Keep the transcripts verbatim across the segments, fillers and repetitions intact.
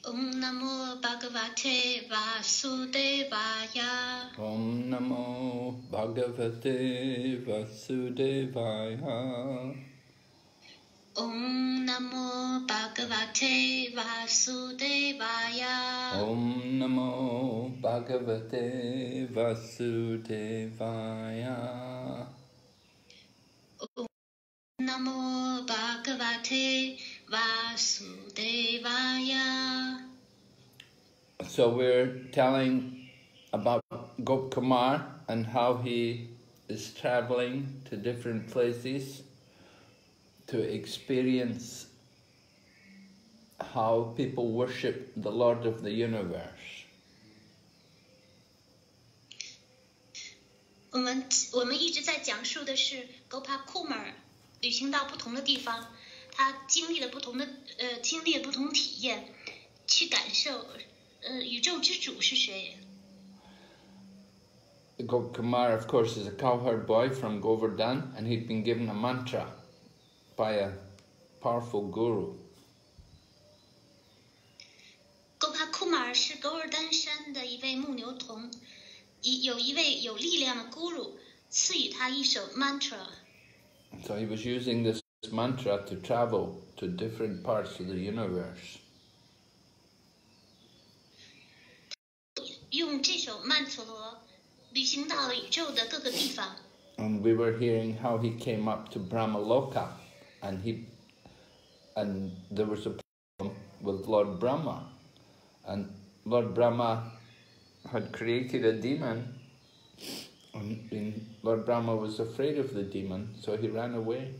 Om Namo Bhagavate Vasudevaya. Om Namo Bhagavate Vasudevaya. Om Namo Bhagavate Vasudevaya. Om Namo Bhagavate Vasudevaya. Om Namo Bhagavate Vasudevaya. So we're telling about Gopkumar and how he is traveling to different places to experience how people worship the Lord of the universe. 我们我们一直在讲述的是 Gopakumar 旅行到不同的地方，他经历了不同的呃经历了不同的体验，去感受呃宇宙之主是谁。 Gopkumar, of course, is a cowherd boy from Govardhan, and he'd been given a mantra by a powerful guru. Gopakumar 是狗尔丹山的一位牧牛童，一有一位有力量的 guru 赐予他一首 mantra。 So he was using this mantra to travel to different parts of the universe. 用这首曼陀罗旅行到了宇宙的各个地方。 And we were hearing how he came up to Brahmaloka, and he and there was a problem with Lord Brahma, and Lord Brahma had created a demon, and Lord Brahma was afraid of the demon, so he ran away.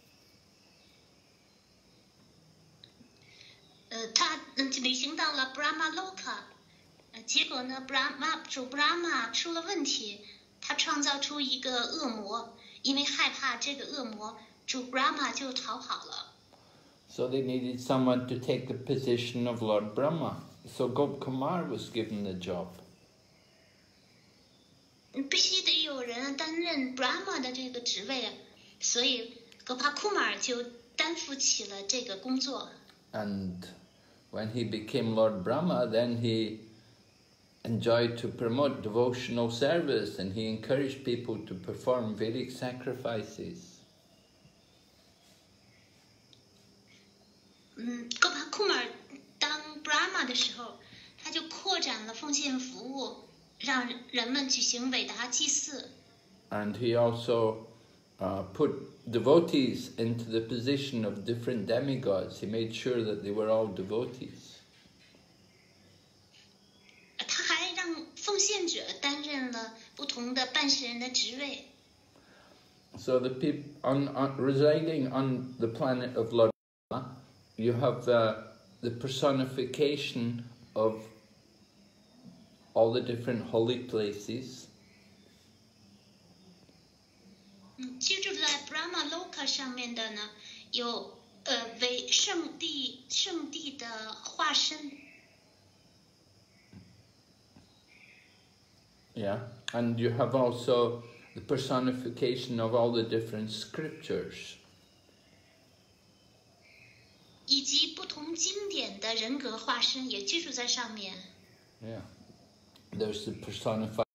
呃，他嗯旅行到了 Brahmaloka， 呃，结果呢 ，Brahma 主 Brahma 出了问题，他创造出一个恶魔，因为害怕这个恶魔，主 Brahma 就逃跑了。 So they needed someone to take the position of Lord Brahma. So Gopkumar was given the job. 必须得有人担任 Brahma 的这个职位，所以 Gopakumar 就担负起了这个工作。 And when he became Lord Brahma, then he enjoyed to promote devotional service, and he encouraged people to perform Vedic sacrifices. 嗯 ，Gopakumar 当 Brahma 的时候，他就扩展了奉献服务，让人们举行伟达祭祀。 And he also uh, put devotees into the position of different demigods. He made sure that they were all devotees. 他还让奉献者担任了不同的办事人的职位。 So the people on, on, residing on the planet of Lord Brahma, you have uh, the personification of all the different holy places. 嗯，居住在 Brahmaloka 上面的呢，有呃为圣地圣地的化身。 Yeah, and you have also the personification of all the different scriptures. 以及不同经典的人格化身也居住在上面。 Yeah, there's the personified,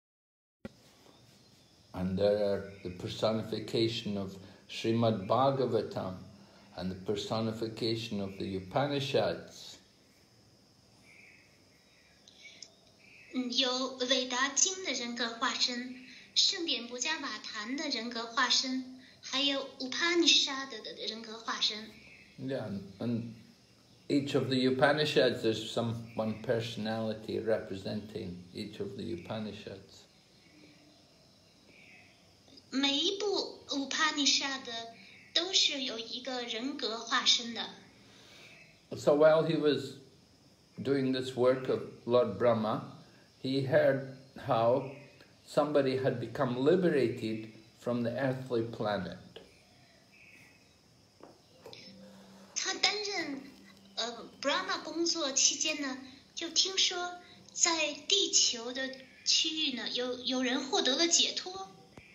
and there are the personification of Srimad Bhagavatam, and the personification of the Upanishads. 嗯，有韦达经的人格化身，圣典布加瓦坛的人格化身，还有 Upanishad 的人格化身。 Yeah, and, and each of the Upanishads, there's some one personality representing each of the Upanishads. 每一部 Upanishad 都是有一个人格化身的。 So while he was doing this work of Lord Brahma, he heard how somebody had become liberated from the earthly planet. 他担任呃 Brahma 工作期间呢，就听说在地球的区域呢，有有人获得了解脱。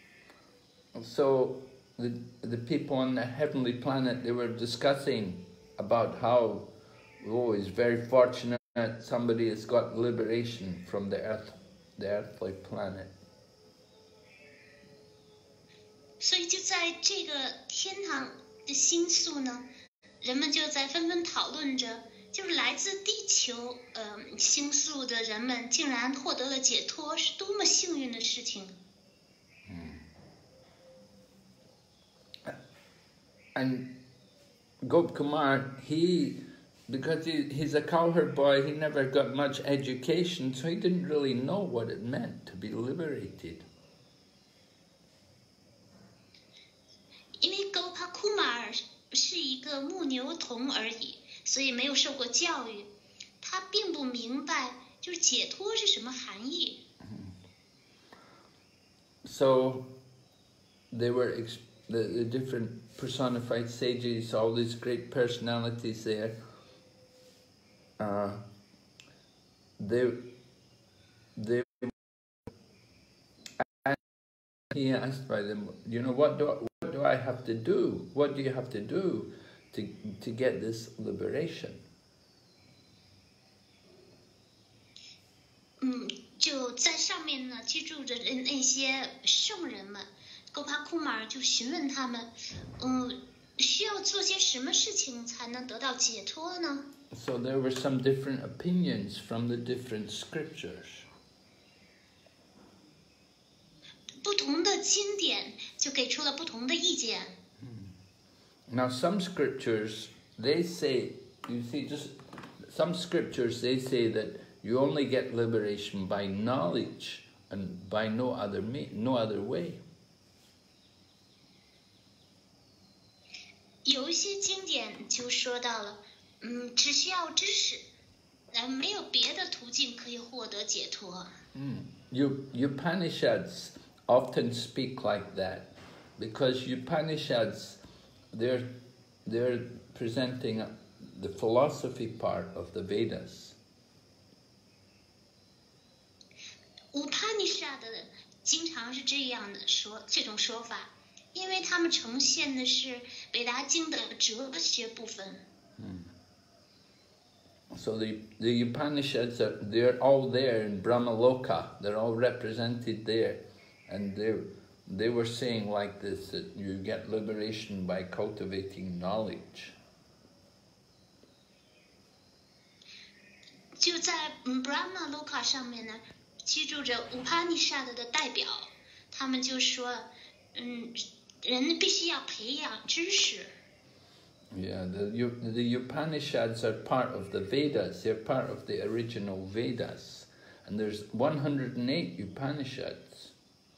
So the, the people on the heavenly planet, they were discussing about how, oh, he's very fortunate that somebody has got liberation from the earth, the earthly planet. 所以就在这个天堂的星宿呢，人们就在纷纷讨论着，就是来自地球呃星宿的人们竟然获得了解脱，是多么幸运的事情。 And Gop Kumar, he, because he, he's a cowherd boy, he never got much education, so he didn't really know what it meant to be liberated. 因为 Gopa Kumar 是一个牧牛童而已，所以没有受过教育，他并不明白就是解脱是什么含义。 So they were the, the different personified sages, all these great personalities there. Uh, they, they, and he asked by them, you know, what do, what do I have to do? What do you have to do to, to get this liberation? 嗯，就在上面呢，居住着那些圣人们。Gopa Kumar 就询问他们，嗯，需要做些什么事情才能得到解脱呢？ So there were some different opinions from the different scriptures. 不同的经典就给出了不同的意见。 Now some scriptures, they say, you see, just some scriptures, they say that you only get liberation by knowledge and by no other no other way. 有一些经典就说到了，嗯，只需要知识，呃，没有别的途径可以获得解脱。 Mm. Upanishads often speak like that because Upanishads, they're they're presenting the philosophy part of the Vedas. Upanishad 经常是这样的说这种说法。因为他们呈现的是北达经的哲学部分。 Hmm. So the the Upanishads are they're all there in Brahmaloka. They're all represented there, and they they were saying like this that you get liberation by cultivating knowledge. 就在 Brahmaloka 上面呢，居住着 Upanishad 的代表，他们就说，嗯。人必须要培养知识。 Yeah, the, the Upanishads are part of the Vedas. They're part of the original Vedas. And there's one hundred eight Upanishads.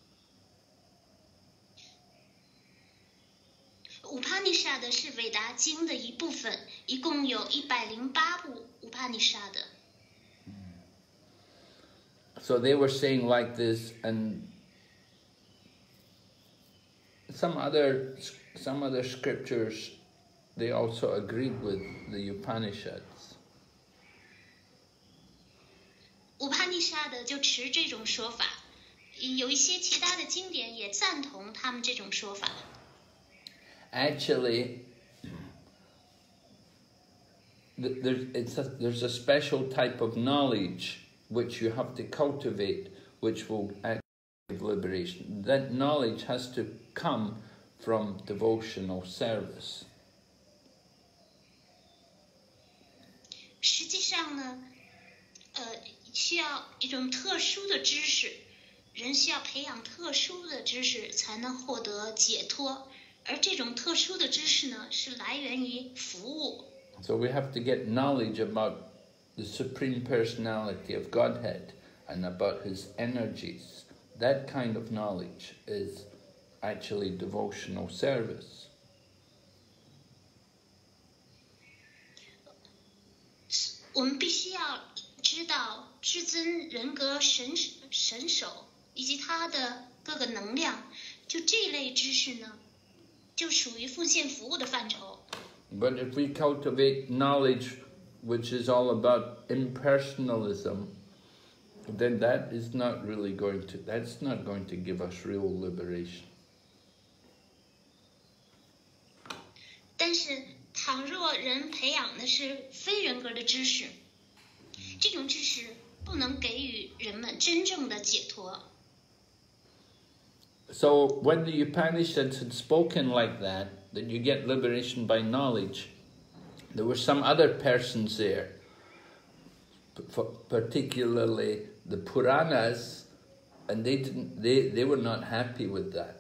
Upanishad 是韦达经的一部分，一共有一百零八部 Upanishad。 So they were saying like this, and some other some other scriptures, they also agreed with the Upanishads. Upanishad 就持这种说法，有一些其他的经典也赞同他们这种说法。 Actually, there's it's a, there's a special type of knowledge which you have to cultivate, which will actually give liberation. That knowledge has to come from devotional service. 实际上呢，呃，需要一种特殊的知识，人需要培养特殊的知识才能获得解脱，而这种特殊的知识呢，是来源于服务。 So we have to get knowledge about the Supreme Personality of Godhead and about His energies. That kind of knowledge is actually devotional service. 我们必须要知道至尊人格神神手以及他的各个能量，就这类知识呢，就属于奉献服务的范畴。 But if we cultivate knowledge which is all about impersonalism, then that is not really going to, that's not going to give us real liberation. 但是，倘若人培养的是非人格的知识， 这种知识不能给予人们真正的解脱。 So when the Upanishads had spoken like that, that you get liberation by knowledge, there were some other persons there, particularly the Puranas, and they didn't. They they were not happy with that.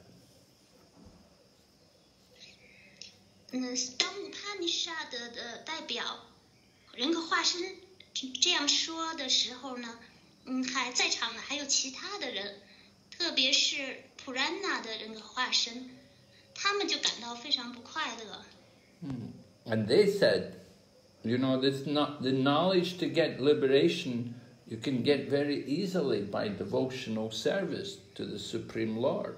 嗯，当乌帕尼沙德的代表人格化身这样说的时候呢，嗯，还在场的还有其他的人，特别是普兰纳的人格化身，他们就感到非常不快乐。 Hmm. And they said, you know, this not the knowledge to get liberation you can get very easily by devotional service to the Supreme Lord.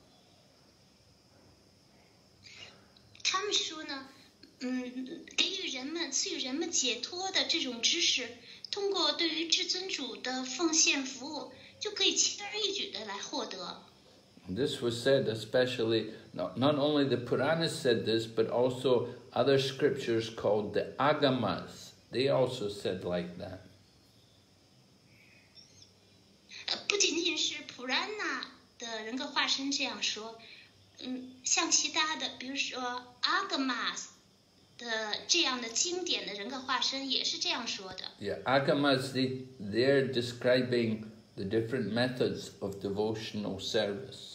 他们说呢，嗯，给予人们、赐予人们解脱的这种知识，通过对于至尊主的奉献服务，就可以轻而易举的来获得。 This was said especially, not, not only the Puranas said this, but also other scriptures called the Agamas. They also said like that. 呃，不仅仅是普兰纳的人格化身这样说，嗯，像其他的，比如说阿格玛斯的这样的经典的人格化身也是这样说的。 Yeah, Agamas, they, they're describing the different methods of devotional service.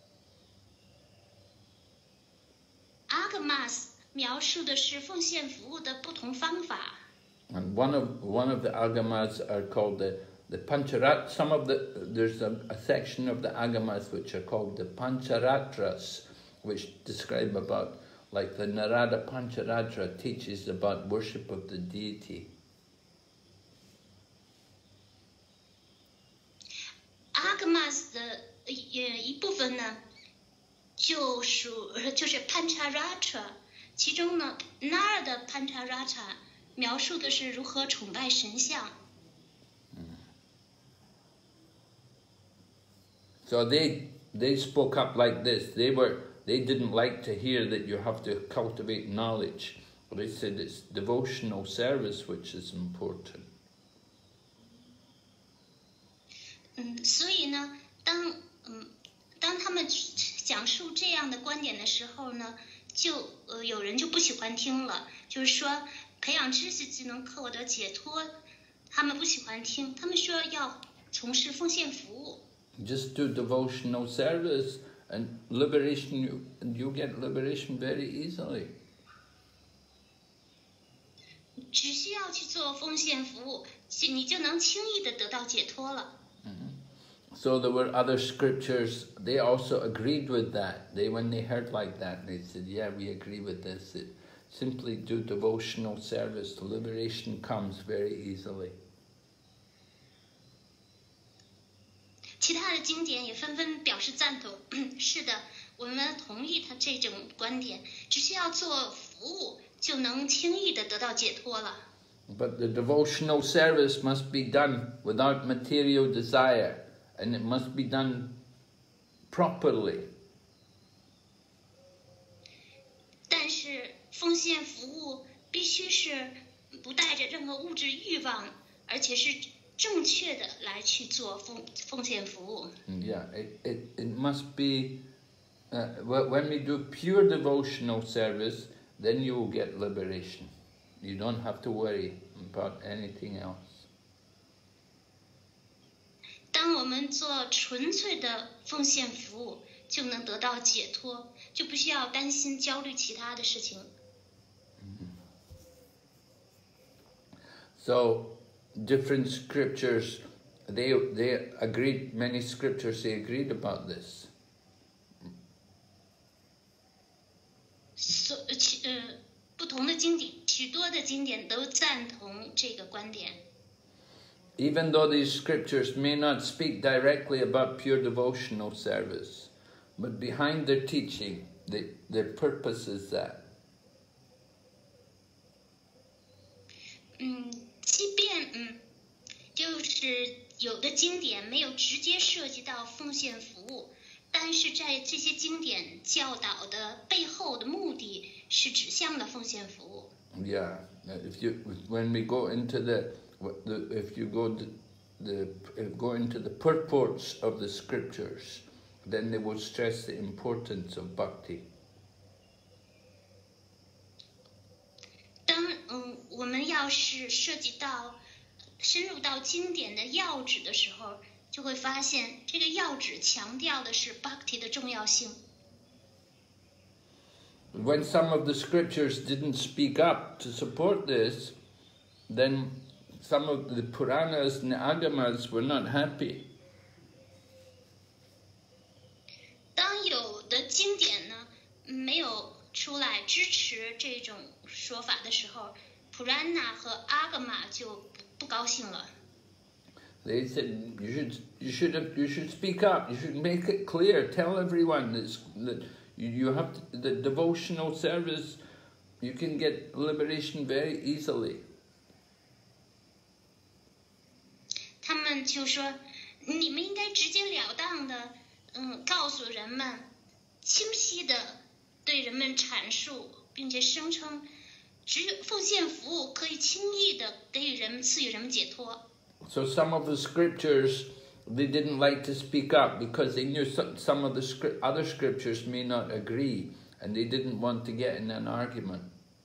阿格玛斯描述的是奉献服务的不同方法。 And one of one of the Agamas are called the the Pancharat. Some of the there's a, a section of the Agamas which are called the Pancharatras, which describe about like the Narada Pancharatra teaches about worship of the deity. 阿格玛斯的呃一部分呢，就属就是 Pancharatra， 其中呢 Narada Pancharatra 描述的是如何崇拜神像。 So they they spoke up like this. They were they didn't like to hear that you have to cultivate knowledge. They said it's devotional service which is important. 嗯，所以呢，当嗯当他们讲述这样的观点的时候呢，就呃有人就不喜欢听了，就是说培养知识就能获得解脱，他们不喜欢听，他们说要从事奉献服务。 Just do devotional service and liberation, you, and you get liberation very easily. 只需要去做奉献服务，你就能轻易的得到解脱了。 Mm-hmm. So there were other scriptures, they also agreed with that. They, when they heard like that, they said, yeah, we agree with this. It, simply do devotional service, liberation comes very easily. 其他的经典也纷纷表示赞同。是的，我们同意他这种观点，只需要做服务，就能轻易的得到解脱了。 But the devotional service must be done without material desire, and it must be done properly. 但是奉献服务必须是不带着任何物质欲望，而且是正确的来去做奉奉献服务。 Yeah, it, it, it must be, uh, when we do pure devotional service, then you will get liberation. You don't have to worry about anything else. 当我们做纯粹的奉献服务，就能得到解脱，就不需要担心焦虑其他的事情。 So, different scriptures, they they agreed, many scriptures they agreed about this. 所呃不同的经典，许多的经典都赞同这个观点。 Even though these scriptures may not speak directly about pure devotional service, but behind their teaching, they, their purpose is that. 嗯，即便嗯，就是有的经典没有直接涉及到奉献服务，但是在这些经典教导的背后的目的是指向了奉献服务。 Yeah, if you when we go into the if you go to the go into the purports of the scriptures, then they will stress the importance of bhakti. 当嗯我们要是涉及到深入到经典的要旨的时候，就会发现这个要旨强调的是 bhakti 的重要性。 When some of the scriptures didn't speak up to support this, then some of the Puranas and the Agamas were not happy. 当有的经典呢没有出来支持这种说法的时候，普兰纳和阿格玛就不高兴了。 They said you should you should have, you should speak up. You should make it clear. Tell everyone this, that you, you have to, the devotional service. You can get liberation very easily. 他们就说，你们应该直截了当的，嗯，告诉人们，清晰的对人们阐述，并且声称，只有奉献服务可以轻易的给予人们赐予人们解脱。 So some of the scriptures they didn't like to speak up because they knew some, some of the script, other scriptures may not agree, and they didn't want to get in an argument.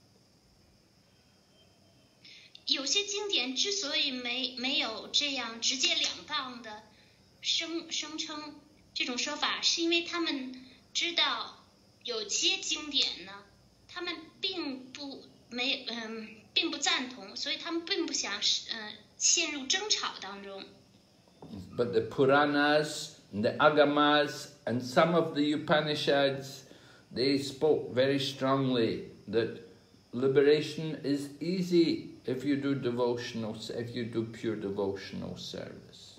有些经典之所以没没有这样直截了当的声声称这种说法，是因为他们知道有些经典呢，他们并不没嗯并不赞同，所以他们并不想呃陷入争吵当中。 But the Puranas, the Agamas, and some of the Upanishads, they spoke very strongly that liberation is easy if you do devotional, if you do pure devotional service.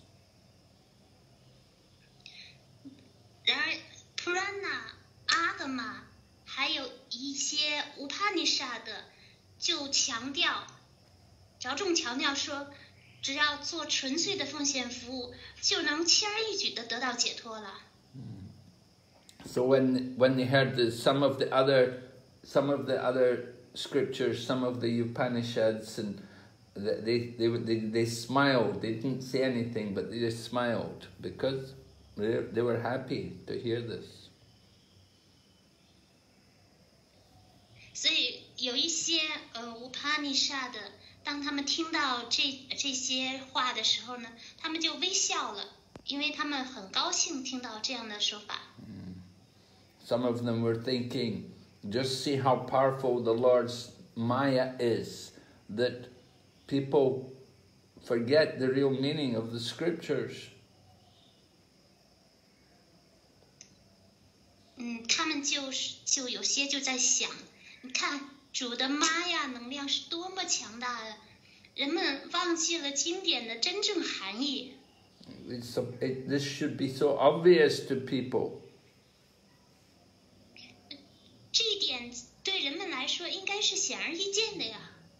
然而，普兰纳、阿格玛还有一些乌帕尼沙的，就强调，着重强调说，只要做纯粹的奉献服务，就能轻而易举的得到解脱了。 So when when they heard the, some of the other some of the other scriptures, some of the Upanishads, and they they they they smiled. They didn't say anything, but they just smiled because they they were happy to hear this. 所以有一些呃乌帕尼沙的，当他们听到这这些话的时候呢，他们就微笑了，因为他们很高兴听到这样的说法。 Some of them were thinking, just see how powerful the Lord's Maya is, that people forget the real meaning of the scriptures. 嗯，他们就是就有些就在想，你看主的玛雅能量是多么强大的，人们忘记了经典的真正含义。 It's so, it, this should be so obvious to people. 这一点对人们来说应该是显而易见的呀。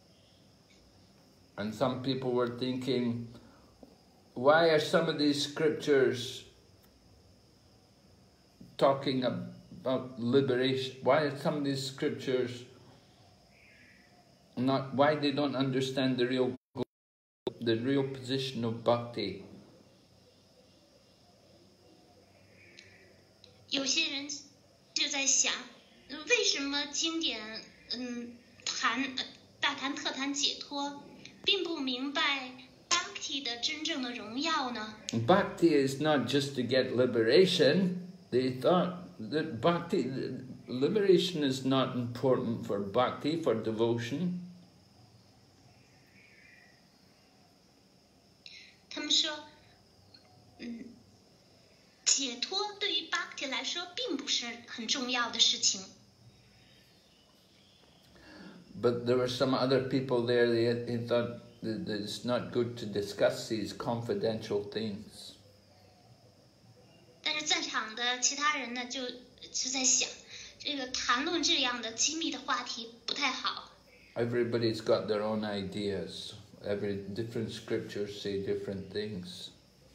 And some people were thinking, why are some of these scriptures talking about liberation? Why are some of these scriptures not, why they don't understand the real, the real position of bhakti? 有些人就在想，为什么经典嗯谈大谈特谈解脱，并不明白 Bhakti 的真正的荣耀呢？ Bhakti is not just to get liberation. They thought that bhakti, liberation is not important for bhakti, for devotion. 他们说，嗯，解脱对于 Bhakti 来说并不是很重要的事情。 But there were some other people there, they, they thought that it's not good to discuss these confidential things. 但是在场的其他人呢，就就在想，这个谈论这样的机密的话题不太好。 Everybody's got their own ideas. Every different scriptures say different things.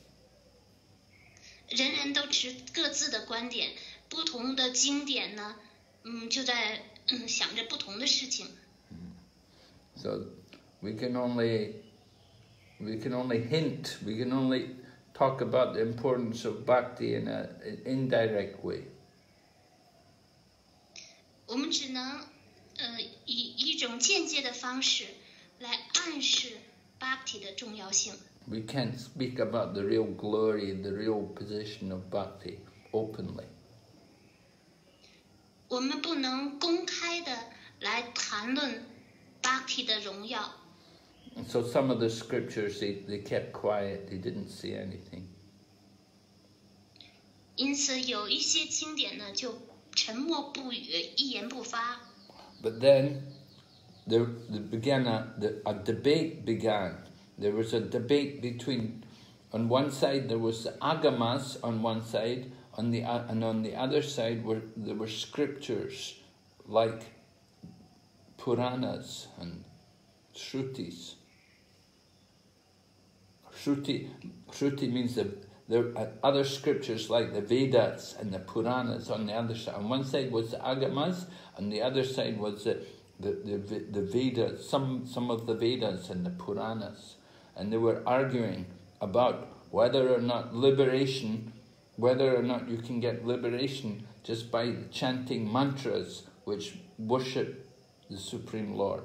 人人都持各自的观点，不同的经典呢，嗯，就在嗯想着不同的事情。 So we can only we can only hint, we can only talk about the importance of bhakti in a, an indirect way. 我们只能呃以一种间接的方式来暗示 bhakti 的重要性。 We can't speak about the real glory, the real position of bhakti openly. 我们不能公开的来谈论 bhakti 的荣耀。 And so some of the scriptures, they, they kept quiet, they didn't say anything. 因此有一些经典呢就沉默不语，一言不发。 But then there, there began a, the, a debate began. There was a debate between, on one side there was the agamas on one side, on the and on the other side were there were scriptures like Puranas and Shrutis. Shruti, Shruti means the there are other scriptures like the Vedas and the Puranas on the other side. On one side was the Agamas, on the other side was the the, the, the Vedas, some, some of the Vedas and the Puranas. And they were arguing about whether or not liberation, whether or not you can get liberation just by chanting mantras which worship the Supreme Lord.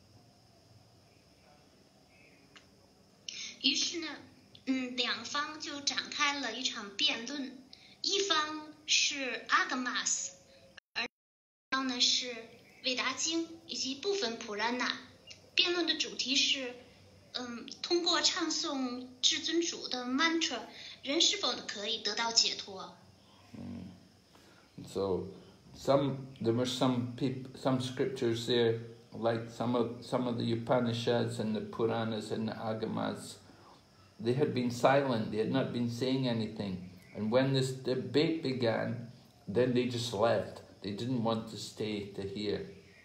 于是呢，嗯，两方就展开了一场辩论，一方是阿格玛斯，而一方呢是韦达经以及部分普拉纳。辩论的主题是，嗯，通过唱诵至尊主的 mantra， 人是否可以得到解脱？ Mm. So, some there were some peop, some scriptures there, like some of some of the Upanishads and the Puranas and the Agamas. They had been silent, they had not been saying anything. And when this debate began, then they just left. They didn't want to stay to hear.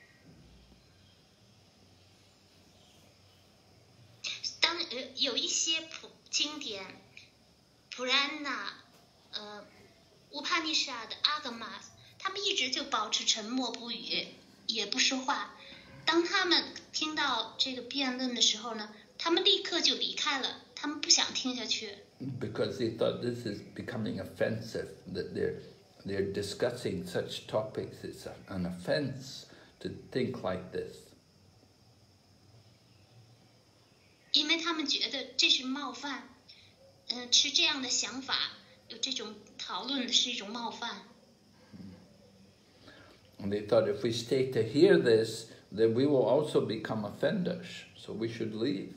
当呃有一些普经典，普兰纳、呃乌帕尼沙的阿格玛，他们一直就保持沉默不语，也不说话。当他们听到这个辩论的时候呢，他们立刻就离开了。 他们不想听下去。 Because they thought this is becoming offensive, that they're they're discussing such topics. It's an offense to think like this. 因为他们觉得这是冒犯，嗯、呃，持这样的想法，有这种讨论是一种冒犯。 And they thought if we stay to hear this, then we will also become offenders. So we should leave.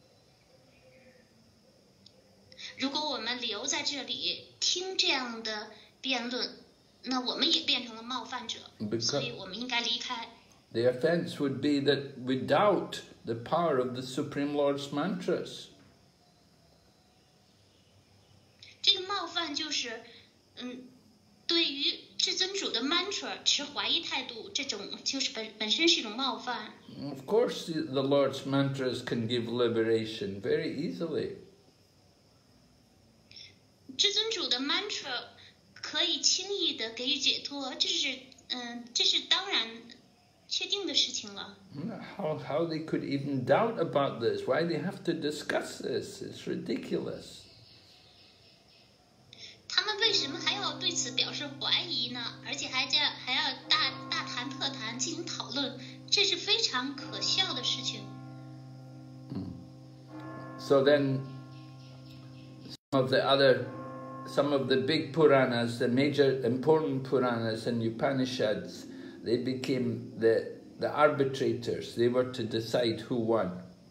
如果我们留在这里听这样的辩论，那我们也变成了冒犯者，所以我们应该离开。 The offense would be that we doubt the power of the Supreme Lord's mantras. 这个冒犯就是，嗯，对于至尊主的 mantra 持怀疑态度，这种就是本本身是一种冒犯。 Of course, the Lord's mantras can give liberation very easily. 至尊主的 mantra 可以轻易的给予解脱，这是嗯、呃，这是当然确定的事情了。 How how they could even doubt about this? Why they have to discuss this? It's ridiculous. 他们为什么还要对此表示怀疑呢？而且还这还要大大谈特谈进行讨论，这是非常可笑的事情。 So then, some of the other. Some of the big Puranas, the major important Puranas and Upanishads, they became the, the arbitrators. They were to decide who won.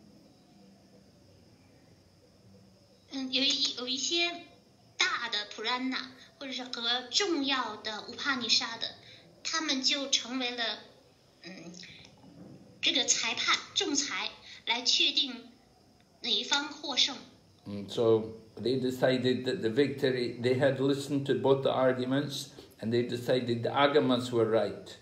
嗯，有一有一些大的普兰纳，或者是和重要的乌帕尼沙的，他们就成为了嗯这个裁判仲裁，来确定哪一方获胜。 And so they decided that the victory, they had listened to both the arguments and they decided the Agamas were right.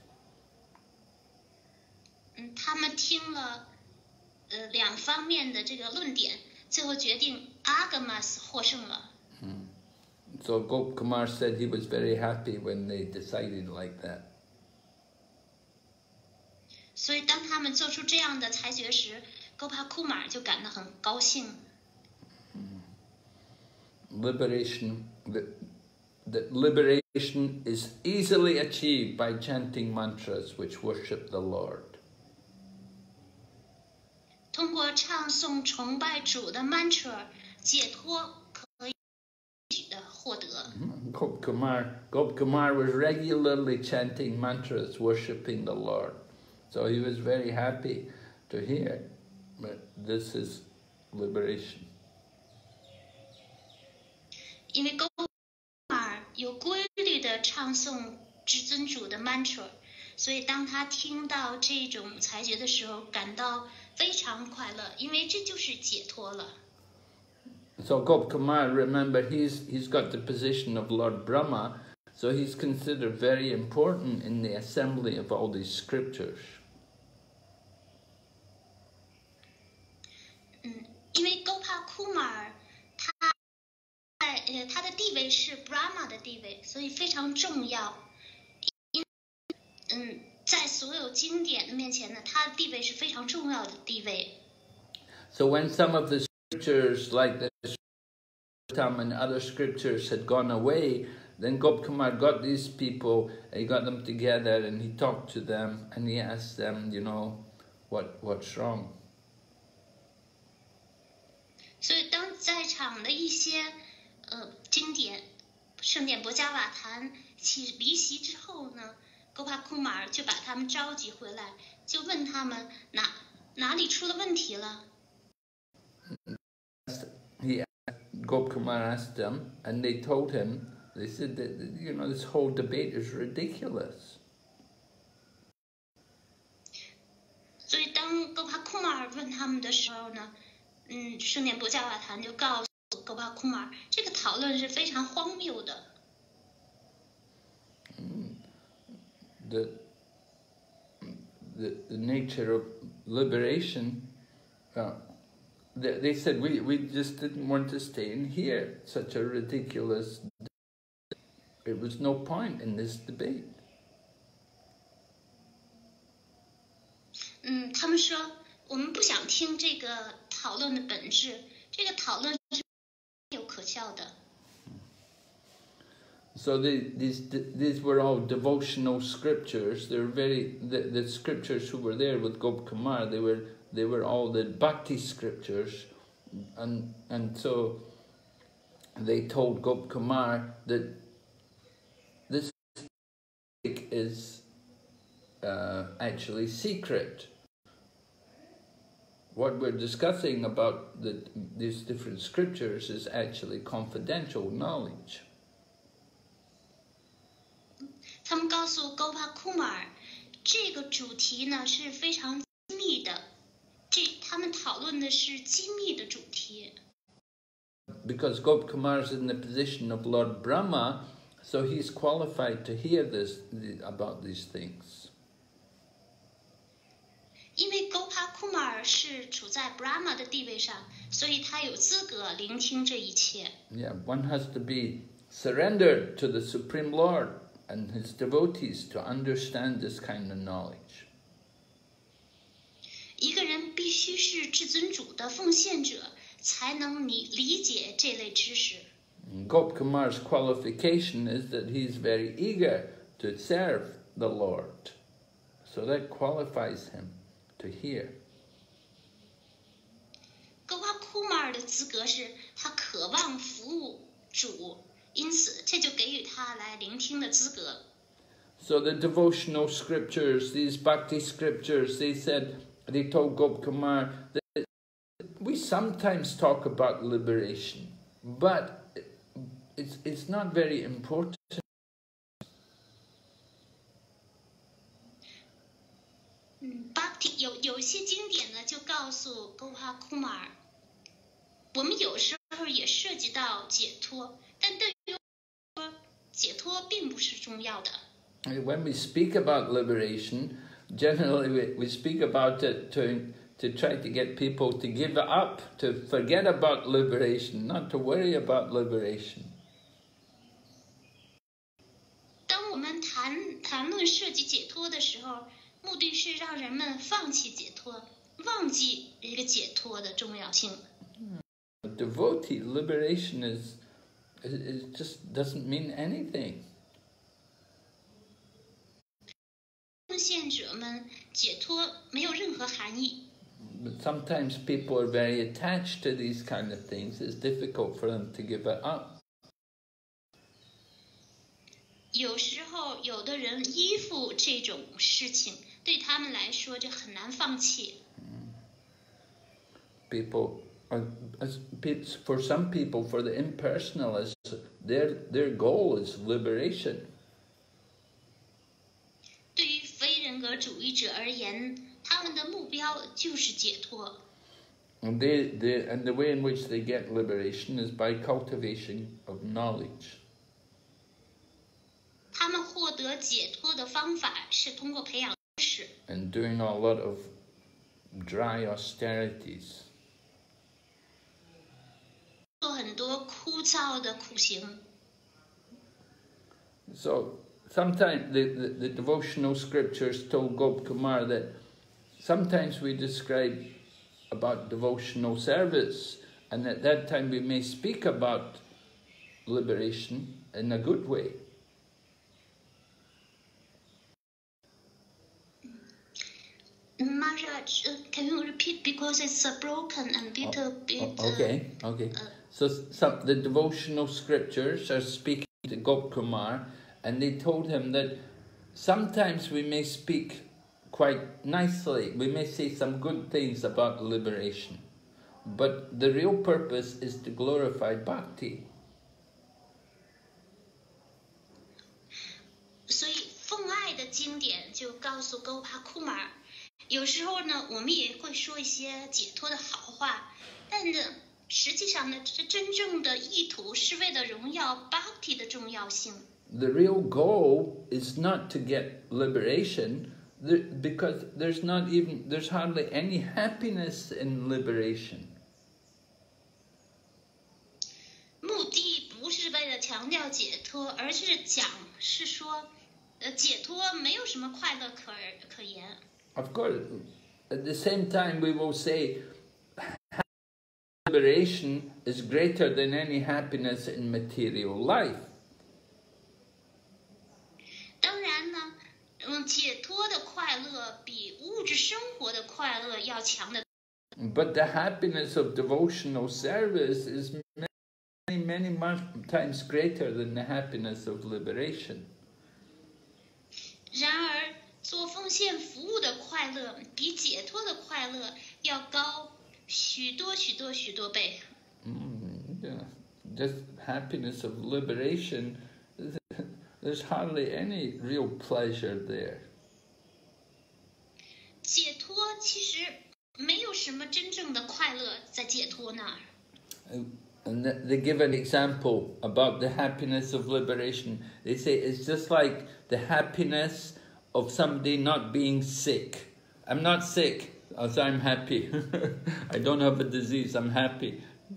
嗯，他们听了呃两方面的这个论点，最后决定阿格玛斯获胜了。 Hmm. So Gopkumar said he was very happy when they decided like that. 所以当他们做出这样的裁决时，高帕库马就感到很高兴。 liberation, that, that liberation is easily achieved by chanting mantras which worship the Lord. 通过唱诵崇拜主的 mantra， 解脱可以的获得。 Gopkumar, Gopkumar was regularly chanting mantras, worshipping the Lord. So he was very happy to hear. But this is liberation. 因为 Gopkumar 有规律的唱诵至尊主的 mantra， 所以当他听到这种裁决的时候，感到非常快乐，因为这就是解脱了。 So Gopkumar, remember, he's he's got the position of Lord Brahma, so he's considered very important in the assembly of all these scriptures. 嗯，因为 Gopakumar 他在呃他的地位是 Brahma 的地位，所以非常重要。因嗯，在所有经典的面前呢，他的地位是非常重要的地位。 So when some of the scriptures like the Tam and other scriptures had gone away, then Gopkumar got these people, he got them together and he talked to them and he asked them, you know, what what's wrong. 所以当在场的一些呃经典圣典博加瓦坛起离席之后呢， Gopakumar 就把他们召集回来，就问他们哪哪里出了问题了。 He Gopkumar asked them, and they told him, they said that, you know, this whole debate is ridiculous. 所以当 Gopakumar 问他们的时候呢，嗯，圣典博加瓦坛就告诉 Gopakumar， 这个讨论是非常荒谬的。 The, the, the nature of liberation, uh, they, they said, we, we just didn't want to stay in here. Such a ridiculous, it was no point in this debate. 嗯，他们说我们不想听这个讨论的本质，这个讨论是没有可笑的。 So the, these these were all devotional scriptures. They were very the, the scriptures who were there with Gopkumar. They were they were all the bhakti scriptures, and and so they told Gopkumar that this is uh, actually secret. What we're discussing about the, these different scriptures is actually confidential knowledge. 他们告诉 Gopakumar， 这个主题呢是非常机密的，这他们讨论的是机密的主题。 Because Gopkumar is in the position of Lord Brahma, so he's qualified to hear this about these things. 因为 Gopakumar 是处在 Brahma 的地位上，所以他有资格聆听这一切。 Yeah, one has to be surrendered to the Supreme Lord and his devotees to understand this kind of knowledge. 一个人必须是至尊主的奉献者，才能理理解这类知识。 Gopkumar's qualification is that he's very eager to serve the Lord, so that qualifies him to hear. Gopakumar 的资格是他渴望服务主，因此这就给予他来聆听的资格。 So the devotional scriptures, these bhakti scriptures, they said, they told Gopkumar that we sometimes talk about liberation, but it's it's not very important. Bhakti 有有一些经典呢，就告诉 Gopakumar， 我们有时候也涉及到解脱，但对于我说，解脱并不是重要的。 When we speak about liberation, generally we, we speak about it to to try to get people to give up, to forget about liberation, not to worry about liberation. 当我们谈谈论涉及解脱的时候，目的是让人们放弃解脱，忘记这个解脱的重要性。 Devotee liberation is It, it just doesn't mean anything. 奉献者们解脱没有任何含义。 But sometimes people are very attached to these kind of things. It's difficult for them to give it up. 有时候，有的人依附这种事情，对他们来说就很难放弃。 People, are, as, for some people, for the impersonalists, their their goal is liberation. 对于非人格主义者而言，他们的目标就是解脱。 And they, they, and the way in which they get liberation is by cultivation of knowledge. 他们获得解脱的方法是通过培养知识。 And doing a lot of dry austerities. 做很多枯燥的苦行。 So sometimes the, the, the devotional scriptures told Gopkumar that sometimes we describe about devotional service, and at that time we may speak about liberation in a good way. Maharaj, uh, can you repeat because it's uh, broken and little Oh, bit. oh, okay, okay. Uh, So some, the devotional scriptures are speaking to Gopkumar, and they told him that sometimes we may speak quite nicely, we may say some good things about liberation, but the real purpose is to glorify bhakti. 所以奉爱的经典就告诉沟帕库马尔，有时候呢，我们也会说一些解脱的好话，但呢，实际上呢，这真正的意图是为了荣耀 Bhakti 的重要性。 The real goal is not to get liberation, because there's not even, there's hardly any happiness in liberation. 目的不是为了强调解脱，而是讲是说，呃，解脱没有什么快乐可可言。 Of course, at the same time we will say liberation is greater than any happiness in material life. 当然呢，嗯，解脱的快乐比物质生活的快乐要强得。 But the happiness of devotional service is many, many much times greater than the happiness of liberation. 然而，做奉献服务的快乐比解脱的快乐要高许多许多许多倍。 Mm, yeah. Just happiness of liberation, there's hardly any real pleasure there. 解脱其实没有什么真正的快乐在解脱那儿。 And they give an example about the happiness of liberation. They say it's just like the happiness of somebody not being sick. I'm not sick, so I'm happy. I don't have a disease, I'm happy.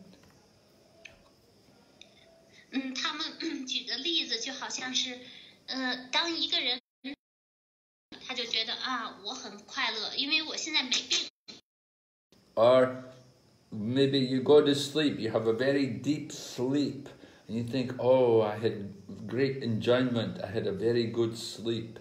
嗯，他们举的例子就好像是，呃，当一个人他就觉得啊，我很快乐，因为我现在没病。 Or maybe you go to sleep, you have a very deep sleep, and you think, oh, I had great enjoyment, I had a very good sleep.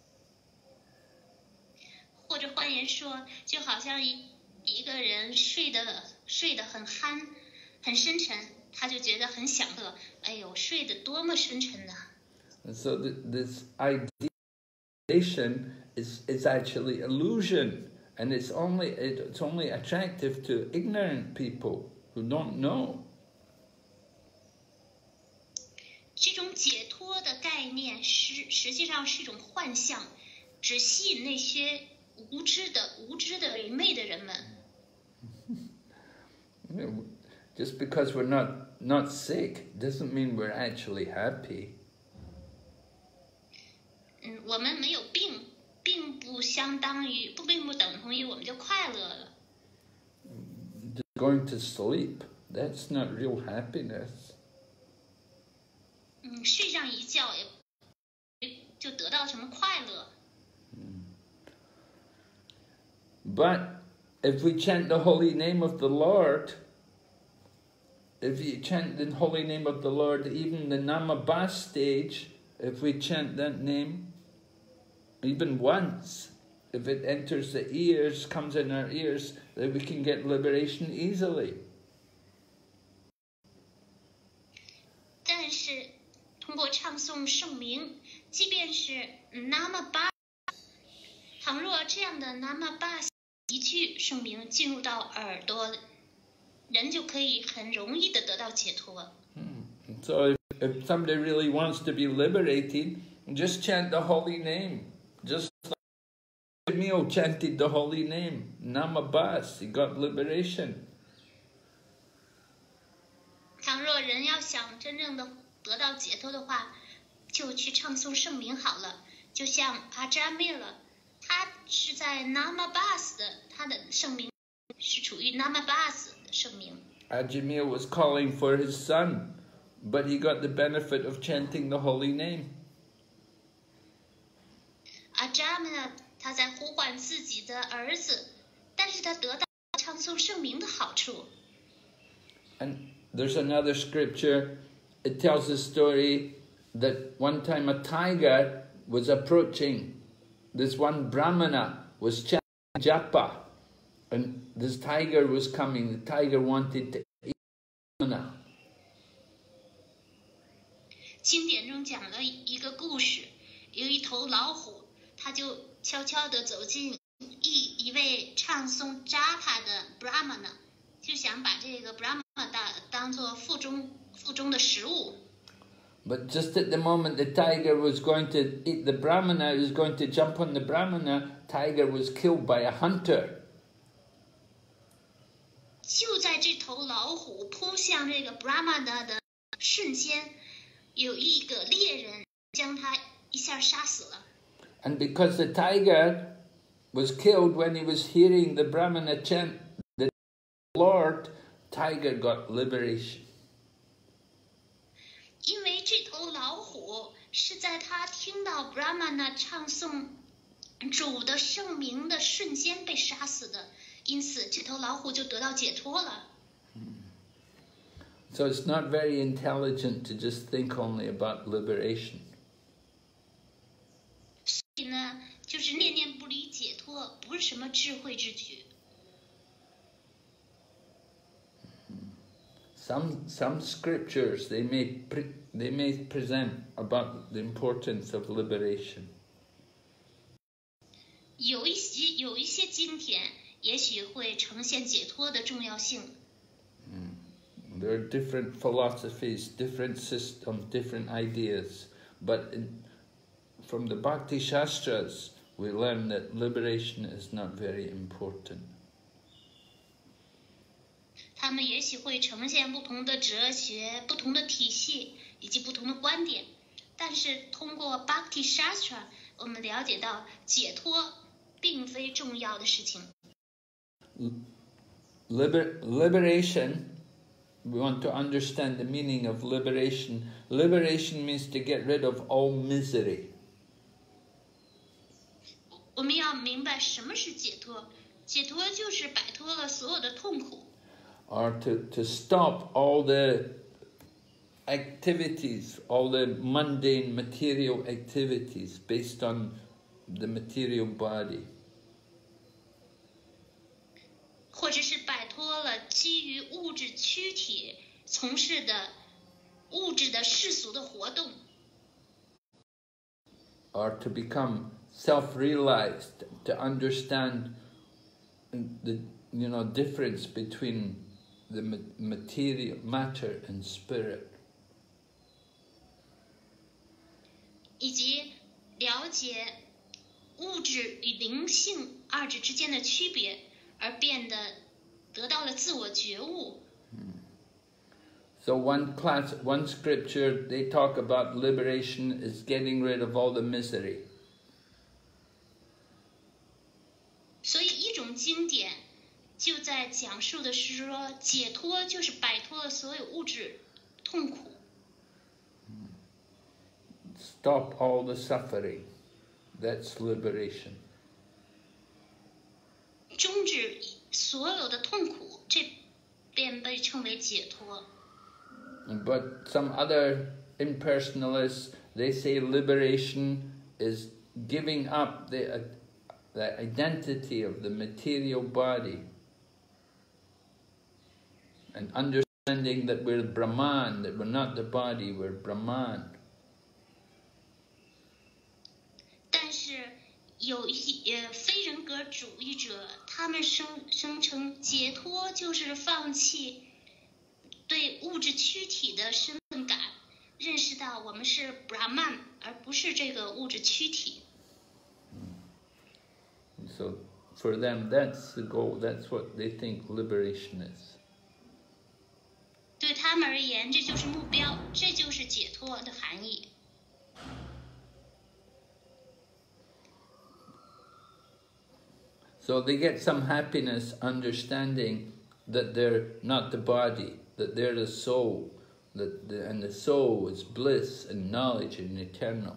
或者换言说，就好像一一个人睡得睡得很酣，很深沉，他就觉得很享乐。哎呦，睡得多么深沉呐！ And so th this idealization is, is actually illusion. And it's only, it's only attractive to ignorant people who don't know. 这种解脱的概念实实际上是一种幻象，只吸引那些无知的、无知的愚昧的人们。 Just because we're not not sick doesn't mean we're actually happy. 嗯，我们没有病。 并不相当于，不并不等同于我们就快乐了。 Going to sleep, that's not real happiness. 嗯，睡上一觉也就得到什么快乐。 But if we chant the holy name of the Lord, if you chant the holy name of the Lord, even the Namabas stage, if we chant that name, even once, if it enters the ears, comes in our ears, then we can get liberation easily. 但是通过唱诵圣名，即便是 Namabas， 倘若这样的 Namabas 一句圣名进入到耳朵，人就可以很容易的得到解脱。 Hmm. So if, if somebody really wants to be liberated, just chant the holy name. Just like Jamil chanted the holy name, Namabas, he got liberation. 倘若人要想真正的得到解脱的话，就去唱诵圣名好了。就像阿扎米勒，他是在 Namabas 的，他的圣名是处于 Namabas 的圣名。 Ajamil was calling for his son, but he got the benefit of chanting the holy name. 阿扎米勒他在呼唤自己的儿子，但是他得到唱诵圣名的好处。 And there's another scripture, it tells the story that one time a tiger was approaching. This one Brahmana was chanting japa, and this tiger was coming. The tiger wanted to eat Brahmana. 经典中讲了一个故事，有一头老虎，它就悄悄地走进一一位唱诵 japa 的 Brahmana， 就想把这个 Brahmana 当作腹中腹中的食物。 But just at the moment the tiger was going to eat the Brahmana, he was going to jump on the Brahmana, tiger was killed by a hunter. 就在这头老虎扑向这个 Brahmana 的瞬间，有一个猎人将他一下杀死了。 And because the tiger was killed when he was hearing the Brahmana chant the Lord, tiger got liberation. 因为这头老虎是在他听到 Brahmana 唱诵主的圣名的瞬间被杀死的，因此这头老虎就得到解脱了。 So it's not very intelligent to just think only about liberation. 所以呢，就是念念不离解脱，不是什么智慧之举。 Some some scriptures they may pre, they may present about the importance of liberation. 有一些有一些经典，也许会呈现解脱的重要性。 Mm. There are different philosophies, different systems, different ideas, but in, from the Bhakti Shastras we learn that liberation is not very important. 他们也许会呈现不同的哲学、不同的体系以及不同的观点，但是通过 Bhakti Shastra， 我们了解到解脱并非重要的事情。 Liber liberation, we want to understand the meaning of liberation. Liberation means to get rid of all misery. 我们要明白什么是解脱，解脱就是摆脱了所有的痛苦。 Or to, to stop all the activities, all the mundane material activities based on the material body. 或者是摆脱了基于物质躯体从事的物质的世俗的活动。 Or to become self-realized, to understand the you know difference between the material matter and spirit. 以及了解物质与灵性二者之间的区别，而变得得到了自我觉悟。 So one class, one scripture, they talk about liberation is getting rid of all the misery. 所以一种经典就在讲述的是说，解脱就是摆脱了所有物质痛苦。 Stop all the suffering. That's liberation. 终止所有的痛苦，这便被称为解脱。 But some other impersonalists, they say liberation is giving up the, uh, the identity of the material body and understanding that we're Brahman, that we're not the body, we're Brahman. 但是有一些呃非人格主义者，他们声声称解脱就是放弃对物质躯体的身份感，认识到我们是 Brahman， 而不是这个物质躯体。 So for them, that's the goal. That's what they think liberation is. 对他们而言，这就是目标，这就是解脱的含义。 So they get some happiness understanding that they're not the body, that they're the soul, that the, and the soul is bliss and knowledge and eternal.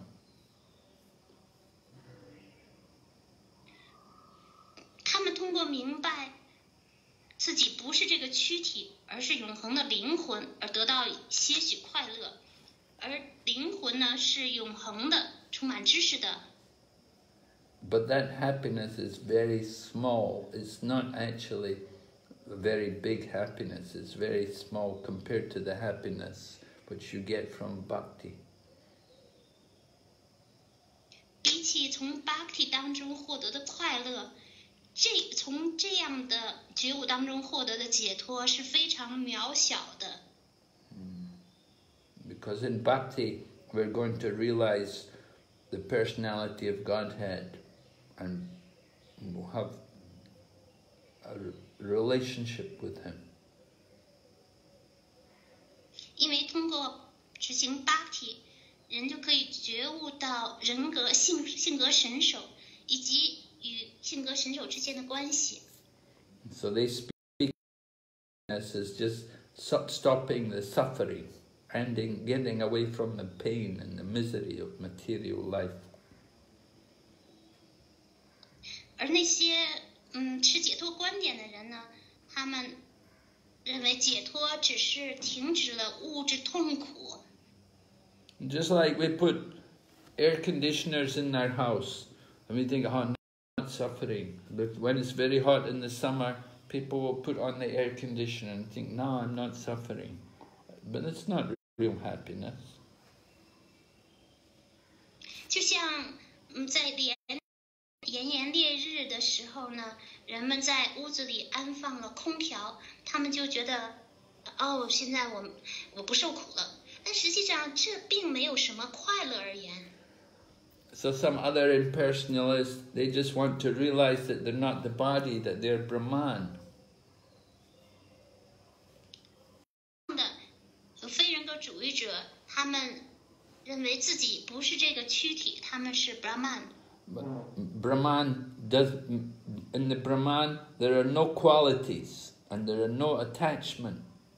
他们通过明白自己不是这个躯体，而是永恒的灵魂，而得到些许快乐。而灵魂呢，是永恒的，充满知识的。 But that happiness is very small. It's not actually a very big happiness. It's very small compared to the happiness which you get from bhakti. 比起从 bhakti 当中获得的快乐，这从这样的觉悟当中获得的解脱是非常渺小的。 Because in bhakti, we're going to realize the personality of Godhead and we'll have a relationship with Him. 因为通过执行 bhakti， 人就可以觉悟到人格性性格神手以及与性格神手之间的关系。 So they speak as just stopping the suffering, ending, getting away from the pain and the misery of material life. 而那些嗯持解脱观点的人呢，他们认为解脱只是停止了物质痛苦。 Just like we put air conditioners in our house, and we think, oh, I'm not suffering. But when it's very hot in the summer, people will put on the air conditioner and think, no, I'm not suffering. But it's not real happiness. 就像嗯在炎炎炎烈日的时候呢，人们在屋子里安放了空调，他们就觉得，哦，现在我我不受苦了。但实际上这并没有什么快乐而言。 So some other impersonalists, they just want to realize that they're not the body, that they're Brahman. 的非人格主义者，他们认为自己不是这个躯体，他们是 Brahman。 But Brahman does, in the Brahman, there are no qualities and there are no attachment.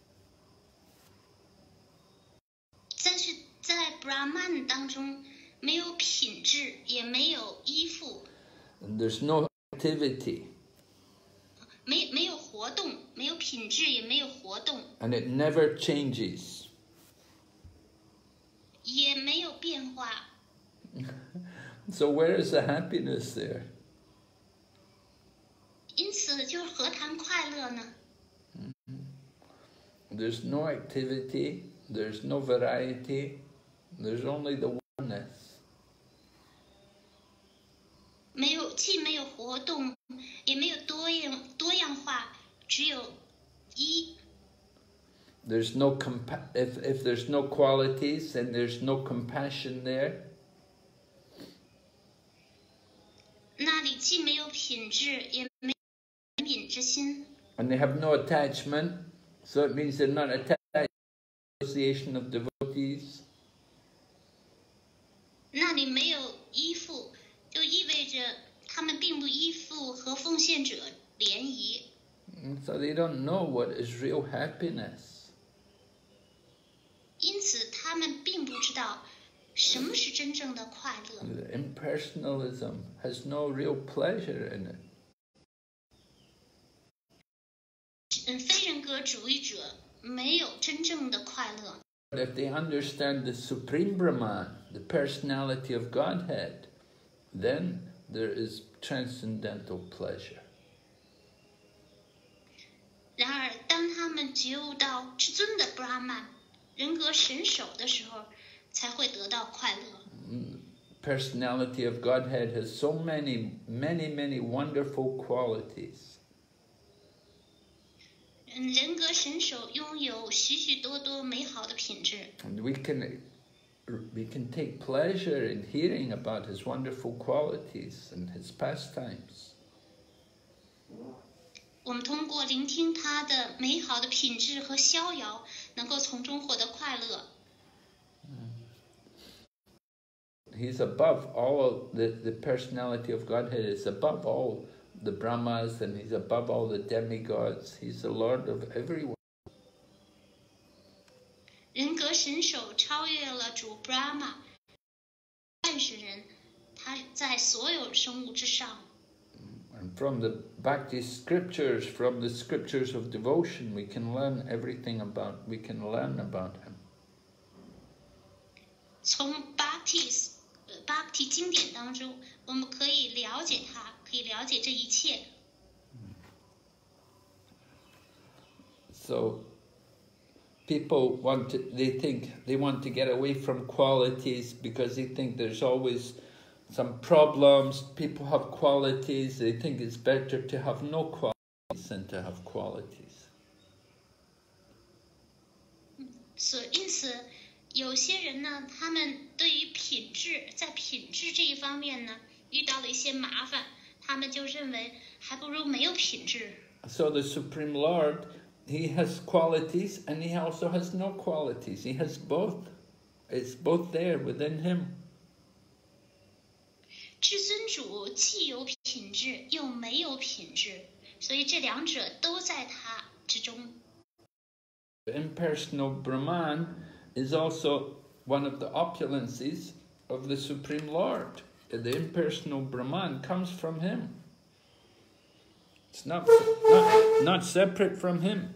但是在 Brahman 当中，没有品质，也没有依附。 And there's no activity. 没没有活动，没有品质，也没有活动。 And it never changes. 也没有变化。 So where is the happiness there? 因此，就是何谈快乐呢？ There's no activity, there's no variety, there's only the oneness. 没有，既没有活动，也没有多样多样化，只有一。 There's no compa- if if there's no qualities and there's no compassion there. 那里既没有品质，也没有怜悯之心。 And they have no attachment, so it means they're not attached to the association of devotees. 那里没有依附，就意味着他们并不依附和奉献者联谊。 And so they don't know what is real happiness. 因此，他们并不知道什么是真正的快乐。 The impersonalism has no real pleasure in it. 嗯，非人格主义者没有真正的快乐。 But if they understand the Supreme Brahman, the personality of Godhead, then there is transcendental pleasure. 然而，当他们觉悟到至尊的 Brahman 人格神手的时候，才会得到快乐。 Personality of Godhead has so many, many, many wonderful qualities. 人格神手拥有许许多多美好的品质。 And we can, we can take pleasure in hearing about his wonderful qualities and his pastimes. 我们通过聆听他的美好的品质和逍遥，能够从中获得快乐。 He's above all, the, the personality of Godhead is above all the Brahmas, and he's above all the demigods. He's the Lord of everyone. 人格神手超越了主 Brahma， 万神人，他在所有生物之上。 And from the Bhakti scriptures, from the scriptures of devotion, we can learn everything about, we can learn about him. 从 Bhakti Bhakti 经典当中，我们可以了解他，可以了解这一切。 So people want to, they think they want to get away from qualities because they think there's always some problems. People have qualities. They think it's better to have no qualities than to have qualities. 所以因此，有些人呢，他们对于品质，在品质这一方面呢，遇到了一些麻烦，他们就认为还不如没有品质。 So the Supreme Lord, he has qualities and he also has no qualities. He has both. It's both there within him. 至尊主既有品质又没有品质，所以这两者都在他之中。 The impersonal Brahman is also one of the opulences of the Supreme Lord. The impersonal Brahman comes from him. It's not, not, not separate from him.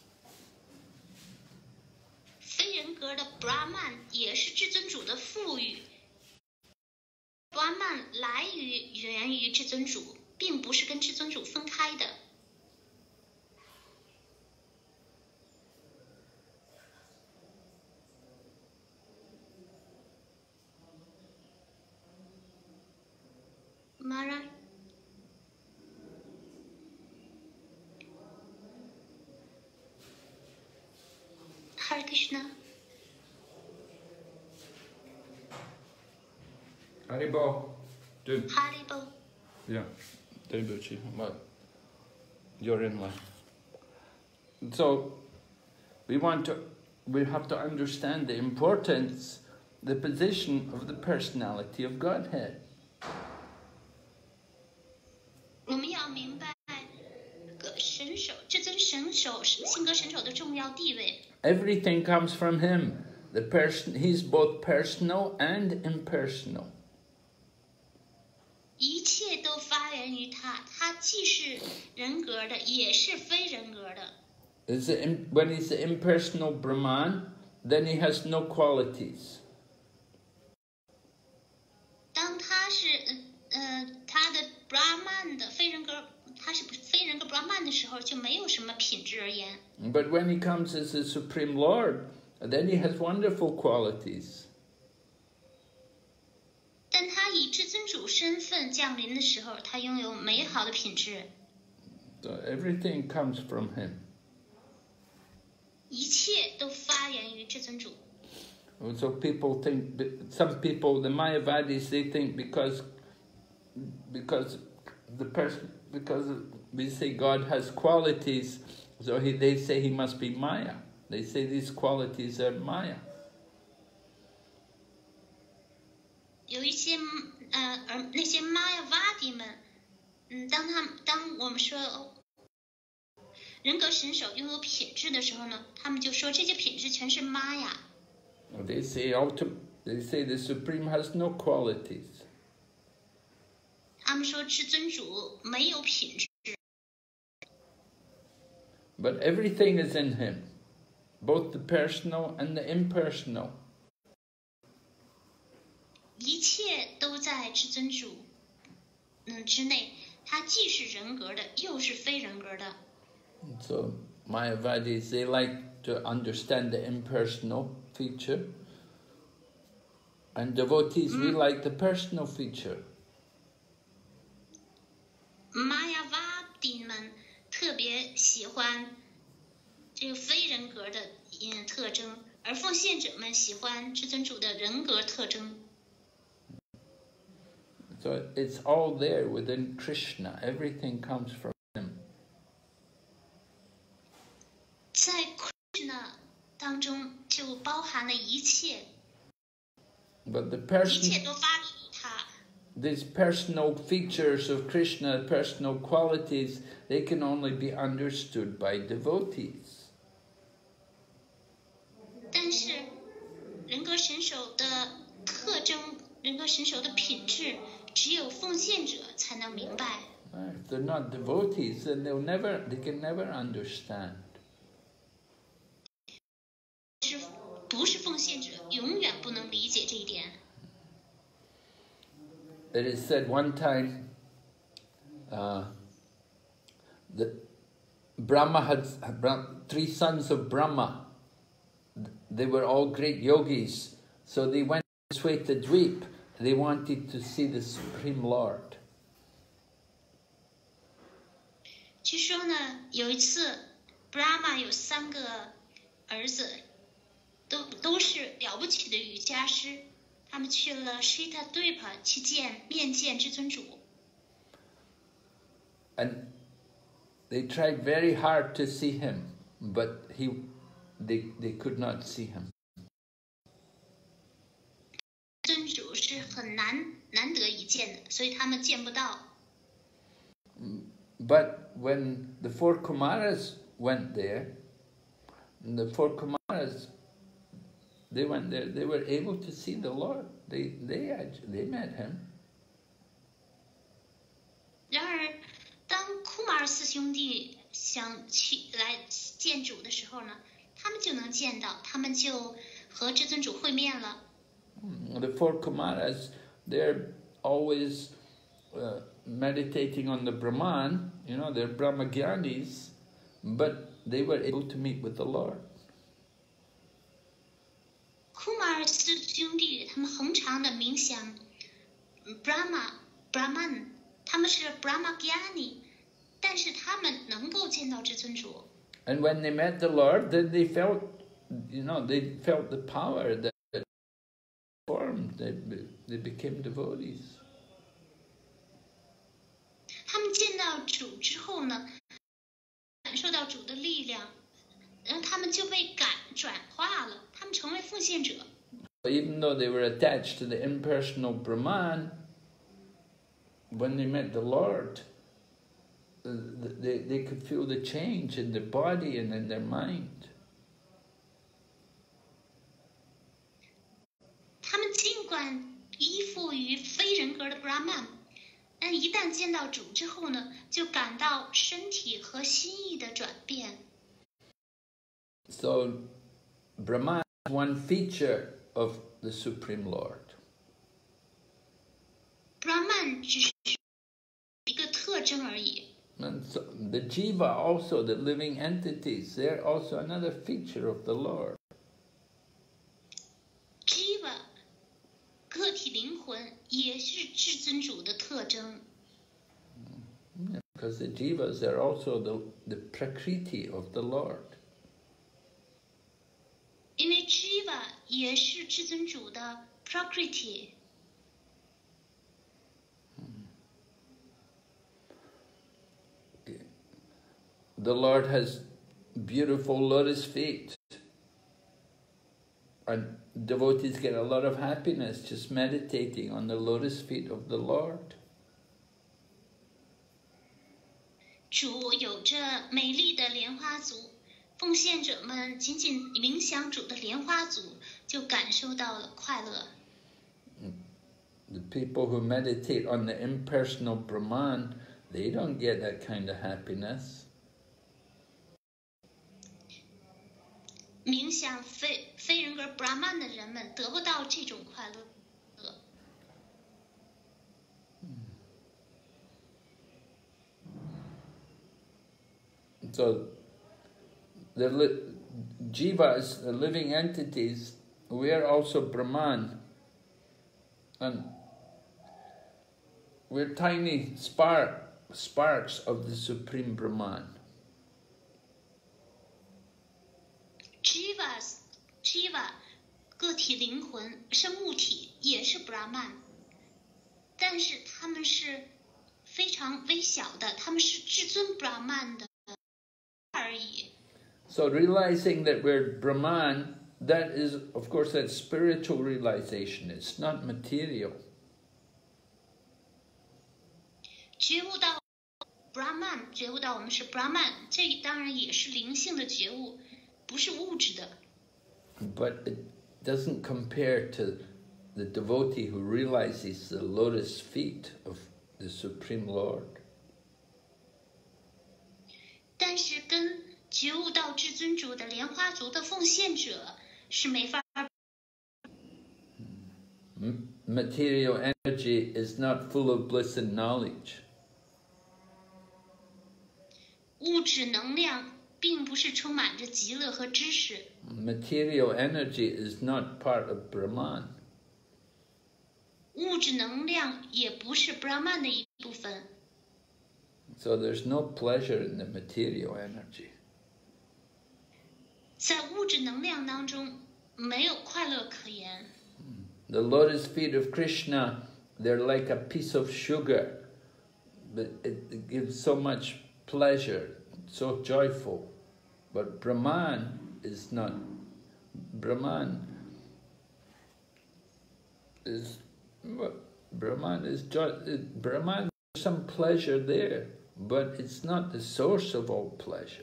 非人格的 Brahman 也是至尊主的赋予。Brahman 来于源于至尊主，并不是跟至尊主分开的。 Mara, Hare Krishna. Haribo. Do. Haribo. Yeah. Debuchi. Well, you're in line. So, we want to, we have to understand the importance, the position of the personality of Godhead. 我们要明白个神手，至尊神手性格神手的重要地位。 Everything comes from him. The person, he's both personal and impersonal. 一切都发源于他，他既是人格的，也是非人格的。 Is it, when he's the impersonal Brahman, then he has no qualities. 当他是呃他的 Brahman 的非人格，他是非人格 Brahman 的时候，就没有什么品质而言。 But when he comes as the Supreme Lord, then he has wonderful qualities. 但他以至尊主身份降临的时候，他拥有美好的品质。 So everything comes from him. 一切都发源于至尊主。 So people think, some people, the Mayavadis, they think because, because the person, because we say God has qualities, so he, they say he must be Maya. They say these qualities are Maya. 有一些呃，而那些玛雅瓦迪们，嗯，当他们当我们说、哦、人格神手拥有品质的时候呢，他们就说这些品质全是玛雅。 They say ultim- they say the Supreme has no qualities. 他们说至尊主没有品质， But everything is in him. both the personal and the impersonal. 一切都在至尊主嗯之内，它既是人格的，又是非人格的。 So Mayavadis, they like to understand the impersonal feature, and devotees, we like the personal feature. 玛雅瓦蒂们特别喜欢这个非人格的嗯特征，而奉献者们喜欢至尊主的人格特征。 So it's all there within Krishna. Everything comes from him. 在 Krishna 当中就包含了一切， But the 一切 person, 都发自于他。 these personal features of Krishna, personal qualities, they can only be understood by devotees. 但是人格神手的特征，人格神手的品质，只有奉献者才能明白。 If they're not devotees, then they'll never, they can never understand. 是不是奉献者，永远不能理解这一点。 It is said one time, uh, that Brahma had three sons of Brahma. They were all great yogis, so they went to Swetadweep. They wanted to see the Supreme Lord. 据说呢，有一次 ，Brahma 有三个儿子，都都是了不起的瑜伽师，他们去了 Swetadweep 去见面见至尊主。 And they tried very hard to see him, but he, they, they could not see him. 尊主是很难难得一见的，所以他们见不到。 But when the four Kumaras went there, and the four Kumaras, they went there, they were able to see the Lord. They, they, actually, they met him. 然而，当库马尔四兄弟想去来见主的时候呢，他们就能见到，他们就和至尊主会面了。 The four Kumaras, they're always uh, meditating on the Brahman, you know, they're Brahmagyanis, but they were able to meet with the Lord. 库马尔四兄弟他们恒常的冥想 Brahma Brahman， 他们是 Brahmagyani， 但是他们能够见到至尊主。 And when they met the Lord, then they felt, you know, they felt the power that formed. They, they became devotees. 他们见到主之后呢，感受到主的力量，然后他们就被感转化了，他们成为奉献者。 Even though they were attached to the impersonal Brahman, when they met the Lord, they, they could feel the change in their body and in their mind. 他们尽管依附于非人格的 Brahman， 但一旦见到主之后呢，就感到身体和心意的转变。 So, Brahman is one feature of the Supreme Lord. Brahman 只是一个特征而已。 And so the Jiva also, the living entities, they're also another feature of the Lord. Jiva 个体灵魂也是至尊主的特征。 Because the Jivas are also the, the Prakriti of the Lord. 因为 Jiva 也是至尊主的 Prakriti。 The Lord has beautiful lotus feet. And devotees get a lot of happiness just meditating on the lotus feet of the Lord. 主有着美丽的莲花足，奉献者们仅仅冥想主的莲花足，就感受到了快乐。 The people who meditate on the impersonal Brahman, they don't get that kind of happiness. 冥想非非人格 Brahman 的人们得不到这种快乐。 So the li jivas, the living entities, we are also Brahman, and we're tiny spark sparks of the Supreme Brahman. Jivas, Jiva, 个体灵魂、生物体也是 Brahman， 但是他们是非常微小的，他们是至尊 Brahman 的而已。 So realizing that we're Brahman, that is, of course, that spiritual realization. It's not material. 觉悟到 Brahman， 觉悟到我们是 Brahman， 这当然也是灵性的觉悟，不是物质的。 But it doesn't compare to the devotee who realizes the lotus feet of the Supreme Lord. 但是跟觉悟到至尊主的莲花足的奉献者是没法。 Material energy is not full of bliss and knowledge. 物质能量并不是充满着极乐和知识。 Material energy is not part of Brahman. 物质能量也不是 Brahman 的一部分。 So there's no pleasure in the material energy. 在物质能量当中没有快乐可言。 The lotus feet of Krishna, they're like a piece of sugar, but it, it gives so much pleasure, so joyful. But Brahman is not. Brahman is Brahman is joy. Brahman, there's some pleasure there, but it's not the source of all pleasure.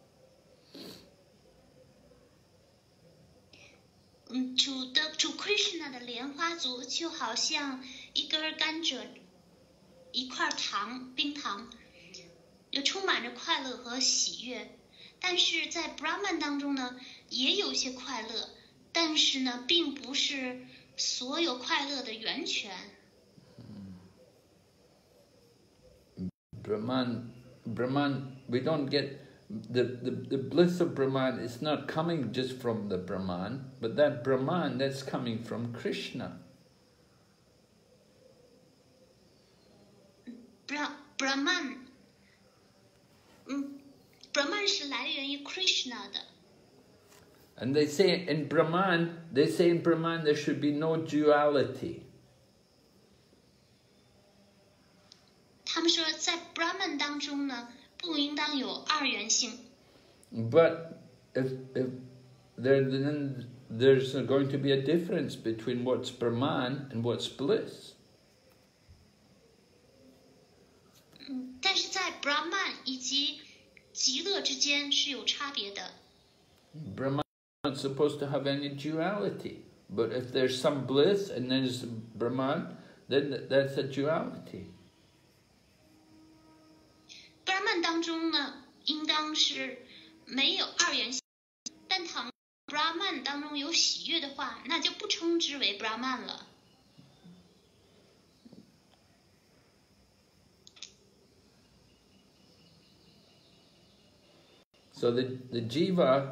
嗯，主的主 Krishna 的莲花足就好像一根甘蔗，一块糖，冰糖，有充满着快乐和喜悦。但是在 Brahman 当中呢，也有一些快乐，但是呢，并不是所有快乐的源泉。 Brahman, Brahman, we don't get the, the the bliss of Brahman is not coming just from the Brahman, but that Brahman that's coming from Krishna. Bra Brahman, 嗯 ，Brahman 是来源于 Krishna 的。 And they say in Brahman, they say in Brahman there should be no duality. 他们说在 Brahman 当中呢，不应当有二元性。 But if if there then there's going to be a difference between what's Brahman and what's bliss. 嗯，但是在 Brahman 以及极乐之间是有差别的。 Brahman is not supposed to have any duality, but if there's some bliss and there's Brahman, then that's a duality. Brahman 当中呢，应当是没有二元性，但倘 Brahman 当中有喜悦的话，那就不称之为 Brahman 了。 So the, the jiva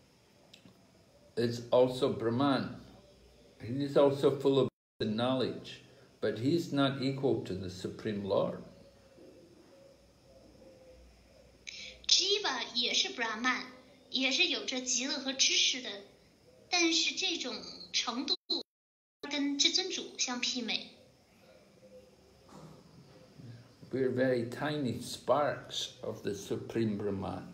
is also Brahman. He is also full of knowledge, but he's not equal to the Supreme Lord. Jiva 也是 Brahman， 也是有着极乐和知识的，但是这种程度跟至尊主相媲美。 We're very tiny sparks of the Supreme Brahman.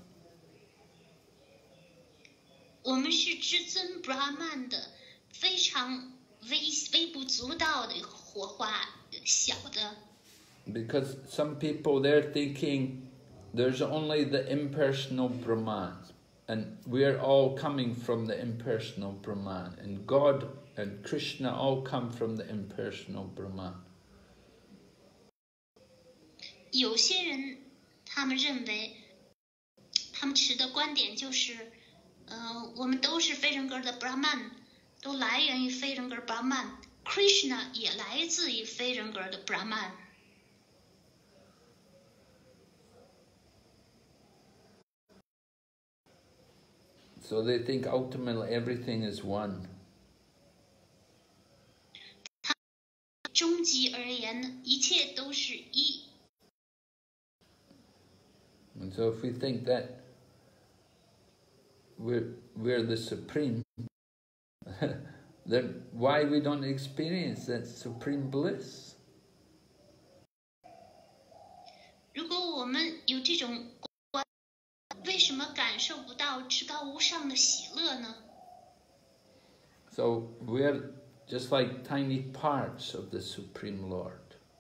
我们是至尊 Brahman 的非常微微不足道的火花，小的。 Because some people they're thinking there's only the impersonal Brahman, and we're all coming from the impersonal Brahman, and God and Krishna all come from the impersonal Brahman. 有些人他们认为，他们持的观点就是。 呃，我们都是非人格的 Brahman， 都来源于非人格 Brahman。Krishna 也来自于非人格的 Brahman。 So they think ultimately everything is one. 终极而言，一切都是一。 And so if we think that we're, we're the supreme, then why we don't experience that supreme bliss? 如果我们有这种观，为什么感受不到至高无上的喜乐呢？ So we're just like tiny parts of the Supreme Lord.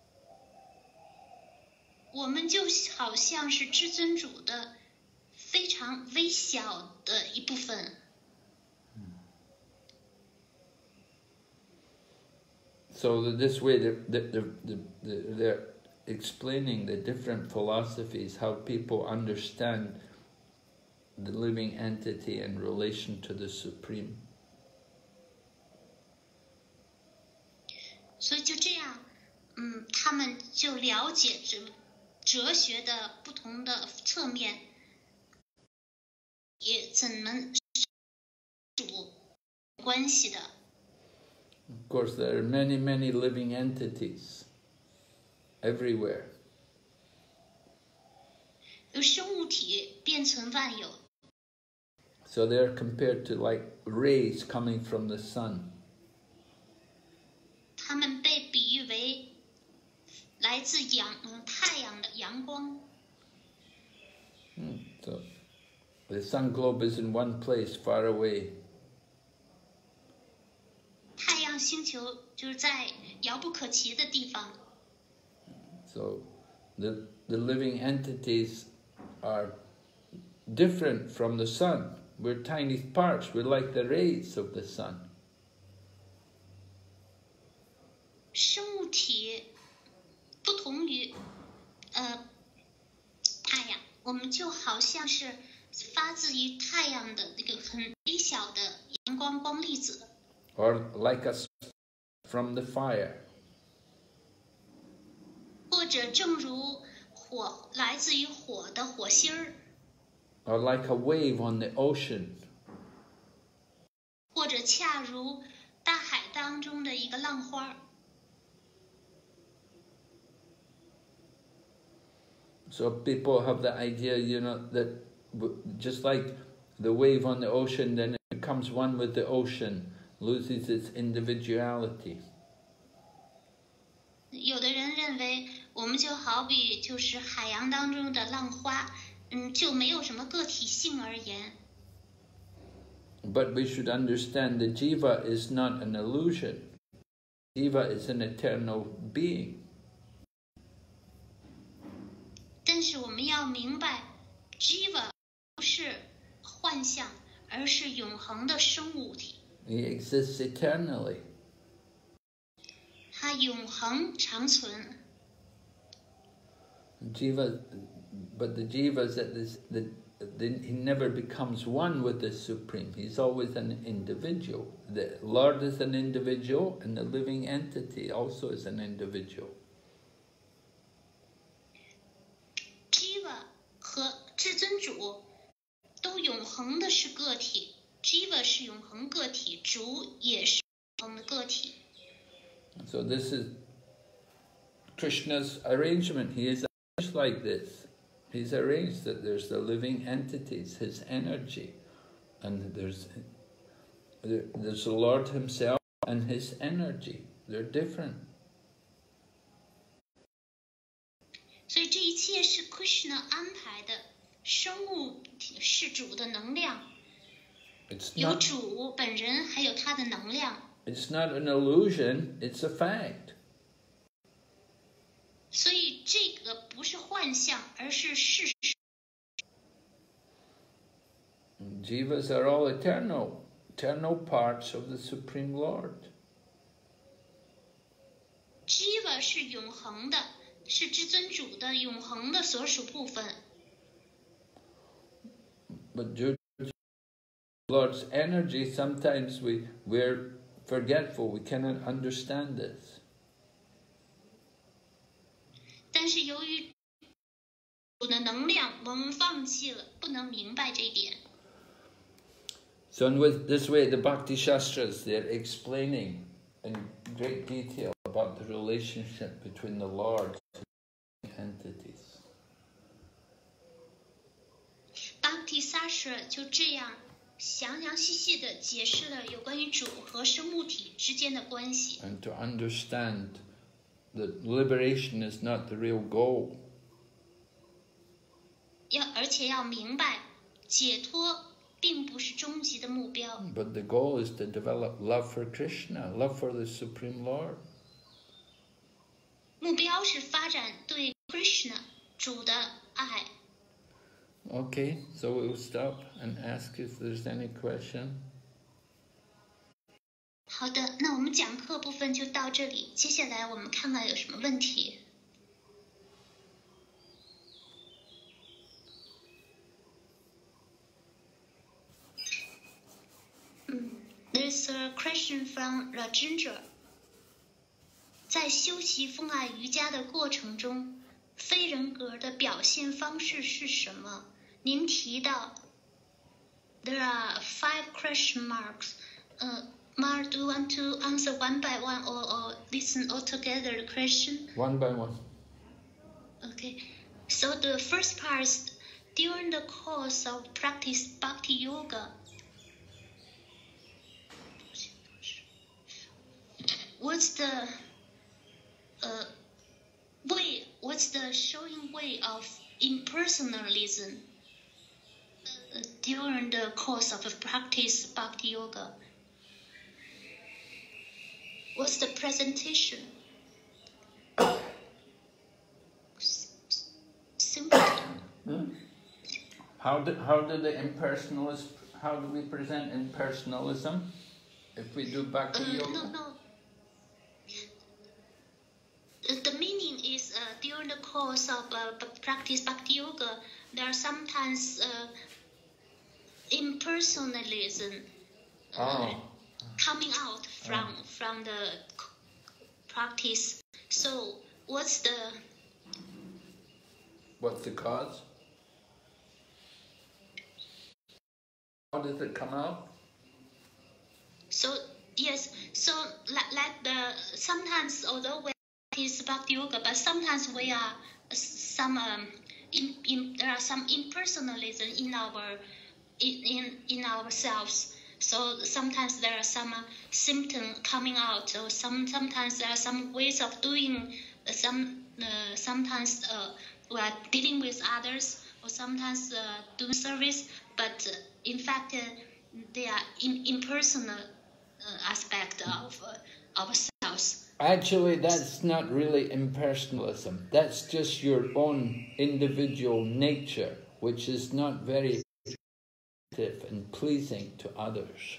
我们就好像是至尊主的非常微小的一部分。 So this way, they're, they're, they're, they're explaining the different philosophies, how people understand the living entity in relation to the Supreme. 所以就这样，嗯，他们就了解哲哲学的不同的侧面，也怎么主关系的。 Of course, there are many, many living entities everywhere. 有生物体遍存万有。 So they are compared to like rays coming from the sun. 他们被比喻为来自阳嗯太阳的阳光。 Hmm. So the sun globe is in one place, far away. 太阳星球就是在遥不可及的地方。 So the the living entities are different from the sun. We're tiny parts. We're like the rays of the sun. 生物体不同于呃太阳，我们就好像是发自于太阳的那个很微小的阳光光粒子。 Or like us from the fire. 或者正如火来自于火的火星儿。 Or like a wave on the ocean. 或者恰如大海当中的一个浪花。 So people have the idea, you know, that just like the wave on the ocean, then it becomes one with the ocean, loses its individuality. 有的人认为，我们就好比就是海洋当中的浪花，嗯，就没有什么个体性而言。 But we should understand the jiva is not an illusion. Jiva is an eternal being. 但是我们要明白 ，Jiva 不是幻象，而是永恒的生物体。 He exists eternally. 它永恒长存。 Jiva, but the jiva is that this, the, the, he never becomes one with the Supreme. He's always an individual. The Lord is an individual, and the living entity also is an individual. Jiva 和至尊主都永恒的是个体 ，Jiva 是永恒个体，主也是永恒的个体。 So this is Krishna's arrangement. He is arranged like this. He's arranged that there's the living entities, his energy, and there's there's the Lord himself and his energy. They're different. 所以这一切是 Krishna 安排的，生物是主的能量， It's 有 not, 主本人，还有他的能量。 it's not an illusion, it's a fact. 所以这个不是幻象，而是事实。 Jivas are all eternal, eternal parts of the Supreme Lord. Jiva 是永恒的，是至尊主的永恒的所属部分。 But due Lord's energy, sometimes we, we're forgetful, we cannot understand this. 但是由于主的能量，我们放弃了，不能明白这一点。 So in with this way, the Bhakti Shastras, they're explaining in great detail about the relationship between the Lord and entities. Bhakti Shastra 就这样详详细细地解释了有关于主和生物体之间的关系。 And to understand that liberation is not the real goal. 要而且要明白，解脱并不是终极的目标。 But the goal is to develop love for Krishna, love for the Supreme Lord. 目标是发展对 Krishna 主的爱。 Okay, so we'll stop and ask if there's any question. 好的，那我们讲课部分就到这里，接下来我们看看有什么问题。嗯 There's a question from Rajendra. 在修习风爱瑜伽的过程中，非人格的表现方式是什么？您提到 there are five question marks. Uh, Mar, do you want to answer one by one or, or listen all together the question? One by one. Okay. So the first part is during the course of practice Bhakti Yoga, what's the uh, way, what's the showing way of impersonalism uh, during the course of practice Bhakti Yoga? What's the presentation? Simple. Hmm? How do, how do the impersonalists, how do we present impersonalism if we do Bhakti Uh, Yoga? no, no. Uh, The meaning is uh, during the course of uh, b- practice Bhakti Yoga, there are sometimes uh, impersonalism uh, Oh. coming out from from the c- practice. So, what's the What's the cause? How does it come out? so yes? So like, like the sometimes although we practice Bhakti Yoga, but sometimes we are uh, some um, in, in, there are some impersonalism in our in in, in ourselves. So sometimes there are some uh, symptoms coming out, or some sometimes there are some ways of doing. Uh, some uh, sometimes uh, we are dealing with others, or sometimes uh, doing service, but uh, in fact uh, they are in, impersonal uh, aspect of uh, ourselves. Actually, that's not really impersonalism. That's just your own individual nature, which is not very attractive and pleasing to others.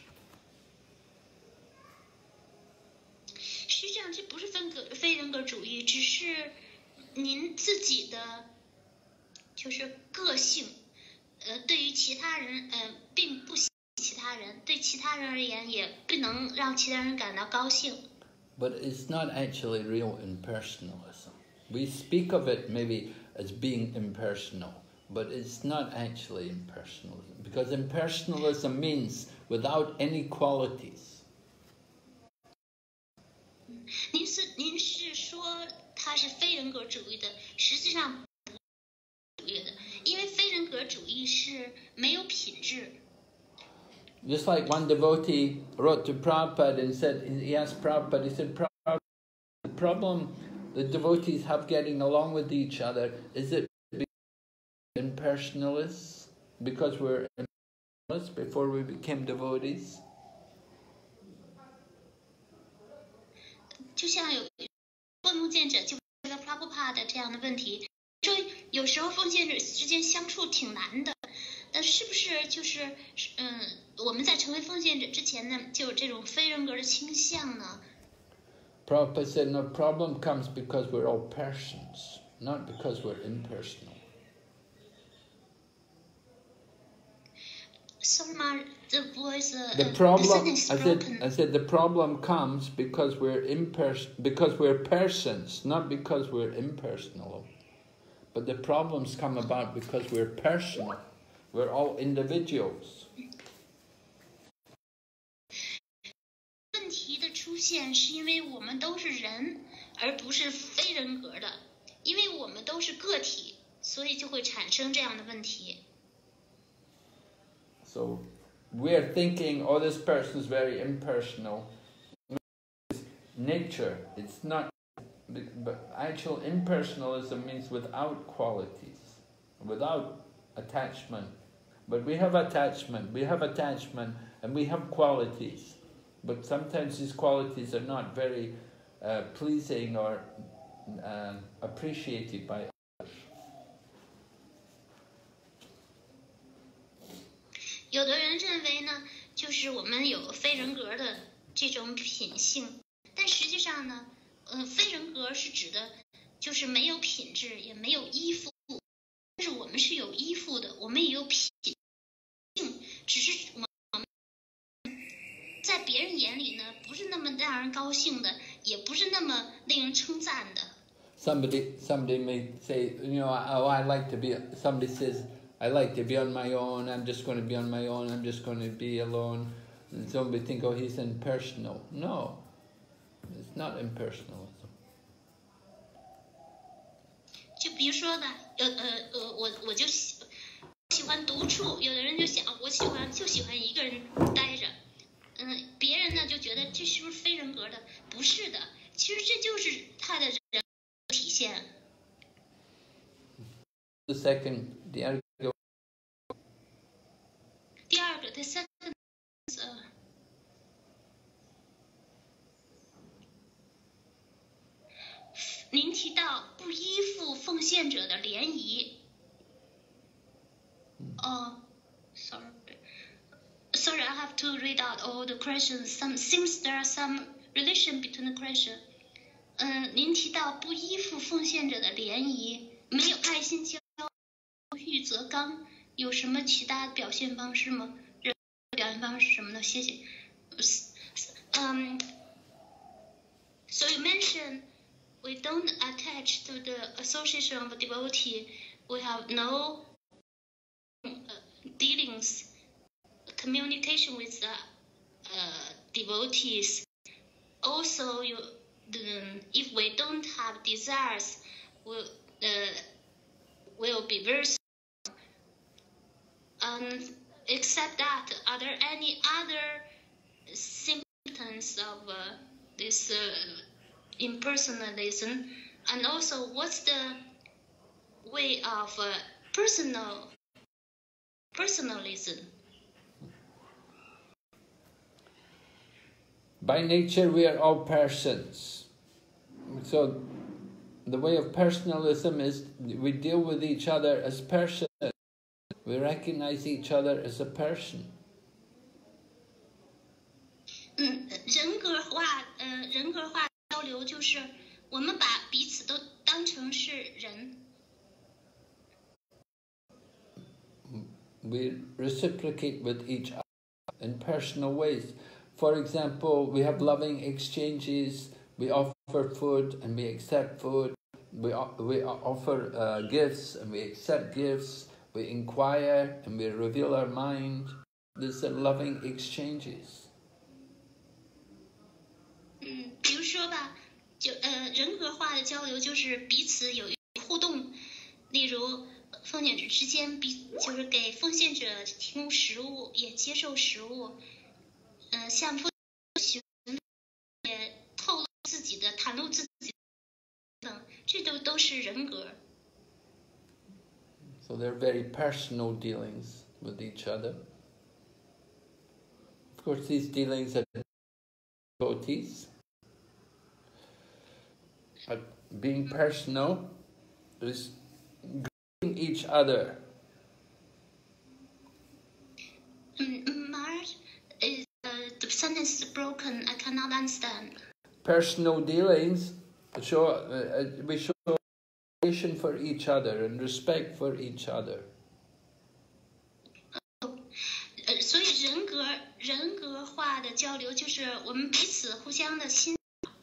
实际上这不是分格非人格主义，只是您自己的就是个性，呃，对于其他人，呃，并不喜欢其他人，对其他人而言也不能让其他人感到高兴。 But it's not actually real impersonalism. We speak of it maybe as being impersonal, but it's not actually impersonalism, because impersonalism means without any qualities. 您是您是说它是非人格主义的，实际上不是主义的，因为非人格主义是没有品质。 Just like one devotee wrote to Prabhupada and said, he asked Prabhupada, he said, Prabhupada, the problem the devotees have getting along with each other, is it impersonalists? Because we're impersonalists before we became devotees? 就像有奉奉献者就为了 Prabhupada 这样的问题，说有时候奉献者之间相处挺难的，但是不是就是嗯，我们在成为奉献者之前呢，就有这种非人格的倾向呢？ Prabhupada said, no, problem comes because we're all persons, not because we're impersonal. Sorry, Ma, the voice. Uh, The uh, problem, the sentence is I broken. said, I said the problem comes because we're impers because we're persons, not because we're impersonal. But the problems come about because we're personal. We're all individuals. 问题的出现是因为我们都是人，而不是非人格的。因为我们都是个体，所以就会产生这样的问题。 So we're thinking, oh, this person's very impersonal. It's nature. It's not. But actual impersonalism means without qualities, without attachment. But we have attachment, we have attachment, and we have qualities. But sometimes these qualities are not very uh, pleasing or uh, appreciated by others. 有的人认为呢，就是我们有非人格的这种品性，但实际上呢。呃，非人格是指的，就是没有品质，也没有依附。但是我们是有依附的，我们也有品性，只是我们在别人眼里呢，不是那么让人高兴的，也不是那么令人称赞的。 Somebody, somebody may say, you know, oh, I like to be. Somebody says, I like to be on my own. I'm just going to be on my own. I'm just going to be alone. And somebody think, oh, he's impersonal. No. It's not impersonalism. 就比如说呢，呃呃呃，我我就喜喜欢独处，有的人就想我喜欢就喜欢一个人待着，嗯、呃，别人呢就觉得这是不是非人格的？不是的，其实这就是他的人体现。 The second, the other. 第二个 ，the second， 呃。您提到不依附奉献者的联谊。哦、oh, ，sorry，sorry，I have to read out all the questions. Some seems there are some relation between the question. 嗯、呃，您提到不依附奉献者的联谊，没有爱心交欲则刚，有什么其他表现方式吗？表现方式是什么呢？谢谢。嗯、um, ，so you mentioned. We don't attach to the association of a devotee. We have no uh, dealings, communication with the uh, devotees. Also, you, the, if we don't have desires, we'll, uh, we'll be very strong. Um, except that, are there any other symptoms of uh, this uh, impersonalism, and also what's the way of uh, personal personalism? By nature, we are all persons. So, the way of personalism is we deal with each other as persons. We recognize each other as a person. 嗯，人格化，呃，人格化。交流就是我们把彼此都当成是人。 We reciprocate with each other in personal ways. For example, we have loving exchanges. We offer food and we accept food. We we offer uh, gifts and we accept gifts. We inquire and we reveal our mind. These are loving exchanges. 嗯，比如说吧，就呃人格化的交流就是彼此有互动，例如奉献者之间彼就是给奉献者提供食物，也接受食物，嗯、呃，向奉献也透露自己的、袒露自己等，这都都是人格。 So they're very personal dealings with each other. Of course, these dealings are devotees. But being personal is greeting each other. Um, Marge, is, uh, the sentence is broken. I cannot understand. Personal dealings show uh, we show appreciation for each other and respect for each other. 人格人格化的交流就是我们彼此互相的欣。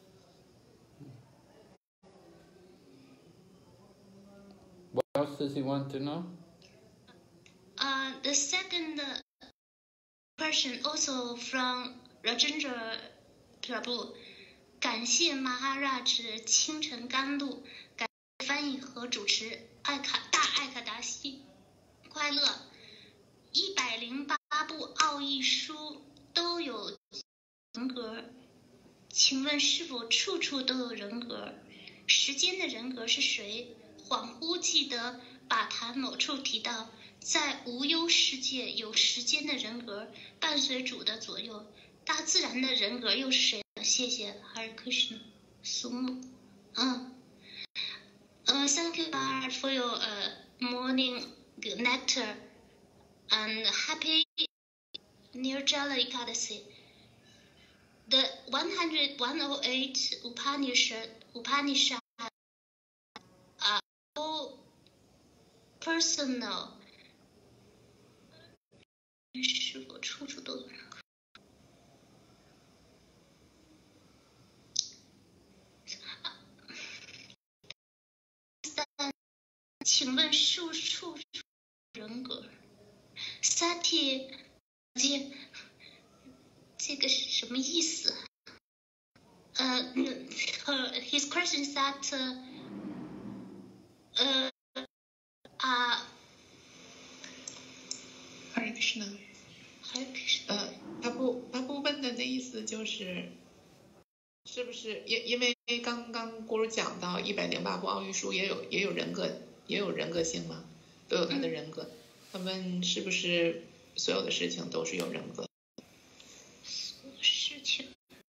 What else does he want to know? Uh, the second question also from Rajendra Prabhu. 感谢 Maharaj 清晨甘露，感谢翻译和主持艾卡大艾卡达西快乐。一百零八部奥义书都有人格，请问是否处处都有人格？时间的人格是谁？恍惚记得把谈某处提到，在无忧世界有时间的人格伴随主的左右，大自然的人格又是谁？谢谢 Hare Krishna 苏木。嗯，呃 ，Thank you Maharaj for your uh, morning nectar and happy Nirjala Ekadasi. The one hundred, one oh eight Upanishad Upanishad are all personal. 是否处处都有人格？请问处处人格 ？Sati， 这这个是什么意思？呃、uh, his question is that 呃啊 Hare Krishna。 Hare Krishna。 呃，他不他不问的的意思就是。是不是因因为刚刚咕噜讲到一百零八部奥义书也有也有人格也有人格性嘛，都有他的人格。他问是不是所有的事情都是有人格？ 事情。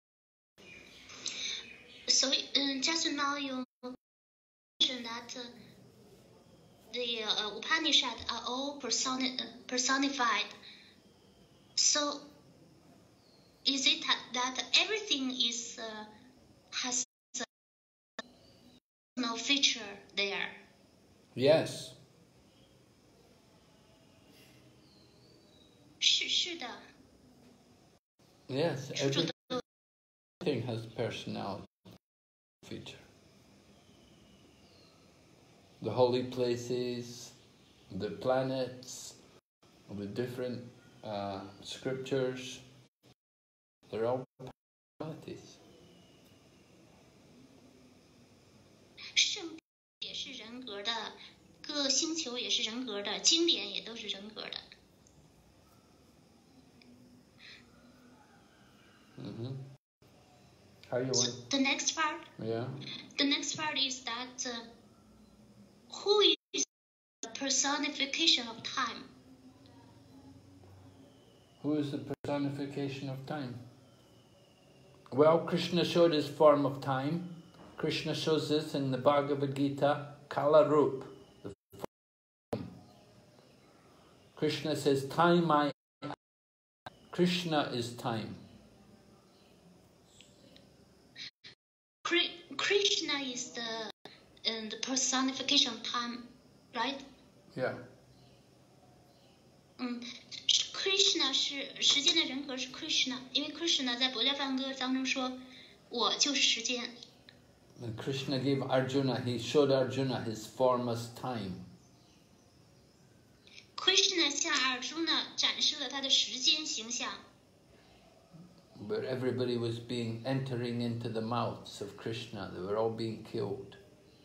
所以，嗯 ，just now you mentioned that the uh, Upanishad are all personi personified. So. Is it that everything is uh, has no feature there? Yes. 是是的。 Yes, everything has personality feature. The holy places, the planets, the different uh, scriptures. They're all personalities. 圣也是人格的，各星球也是人格的，经典也都是人格的。 Mm-hmm. How you so want? The next part. Yeah. The next part is that uh, who is the personification of time? Who is the personification of time? Well, Krishna showed his form of time. Krishna shows this in the Bhagavad Gita, Kala Roop. The form. Krishna says, time I am. Krishna is time. Krishna is the, uh, the personification of time, right? Yeah. 嗯。Krishna 是时间的人格是 Krishna， 因为 Krishna 在《博家梵歌》当中说，我就是时间。 And Krishna gave Arjuna, he showed Arjuna his form as time. Krishna 向 Arjuna 展示了他的时间形象。 Where everybody was being entering into the mouths of Krishna, they were all being killed.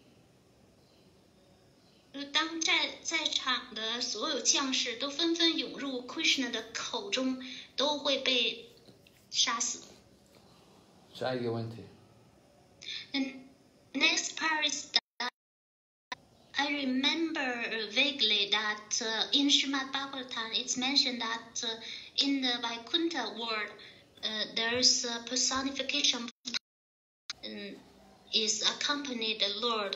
当在在场的所有将士都纷纷涌入 Krishna 的口中，都会被杀死。 下一个问题。 And next part is that I remember vaguely that uh, in Srimad Bhagavatam it's mentioned that uh, in the Vaikuntha world uh, there's a personification um, is accompanied the Lord.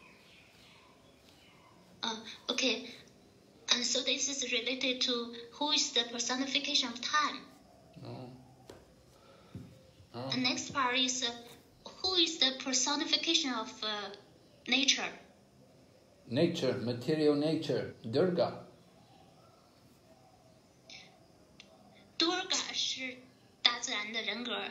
Uh, okay, and so this is related to who is the personification of time. Oh. Oh. The next part is uh, who is the personification of uh, nature. Nature, material nature, Durga. 是大自然的人格。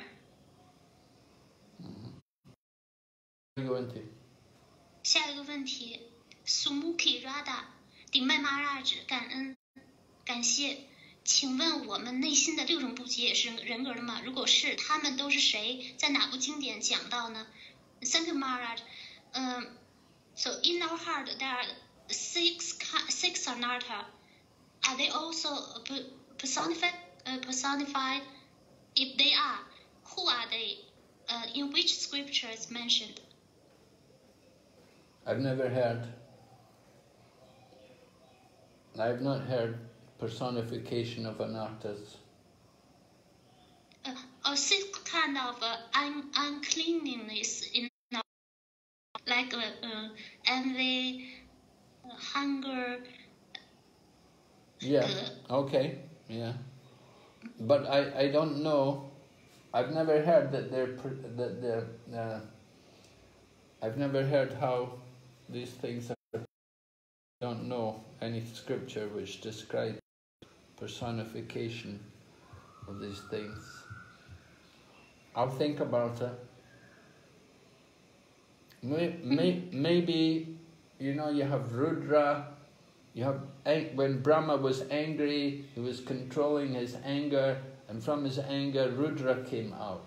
这个问题。 下一个问题 ，Sumukhi Radha， 顶麦马拉指感恩感谢，请问我们内心的六种不洁也是人格的吗？如果是，他们都是谁？在哪部经典讲到呢 ？Thank you, Maharaj. Um, so in our heart there are six six anatta. Are they also personified? Uh, personified? If they are, who are they? Uh, in which scripture is mentioned? I've never heard. I've not heard personification of anarthas. Uh, a sixth kind of uh, un uncleanness in our, like uh, uh, envy, uh, hunger. Yeah. Uh, okay. Yeah. But I I don't know. I've never heard that they're that they're. Uh, I've never heard how these things are. I don't know any scripture which describes personification of these things. I'll think about it. May, may, maybe, you know, you have Rudra, you have, when Brahma was angry, he was controlling his anger, and from his anger, Rudra came out.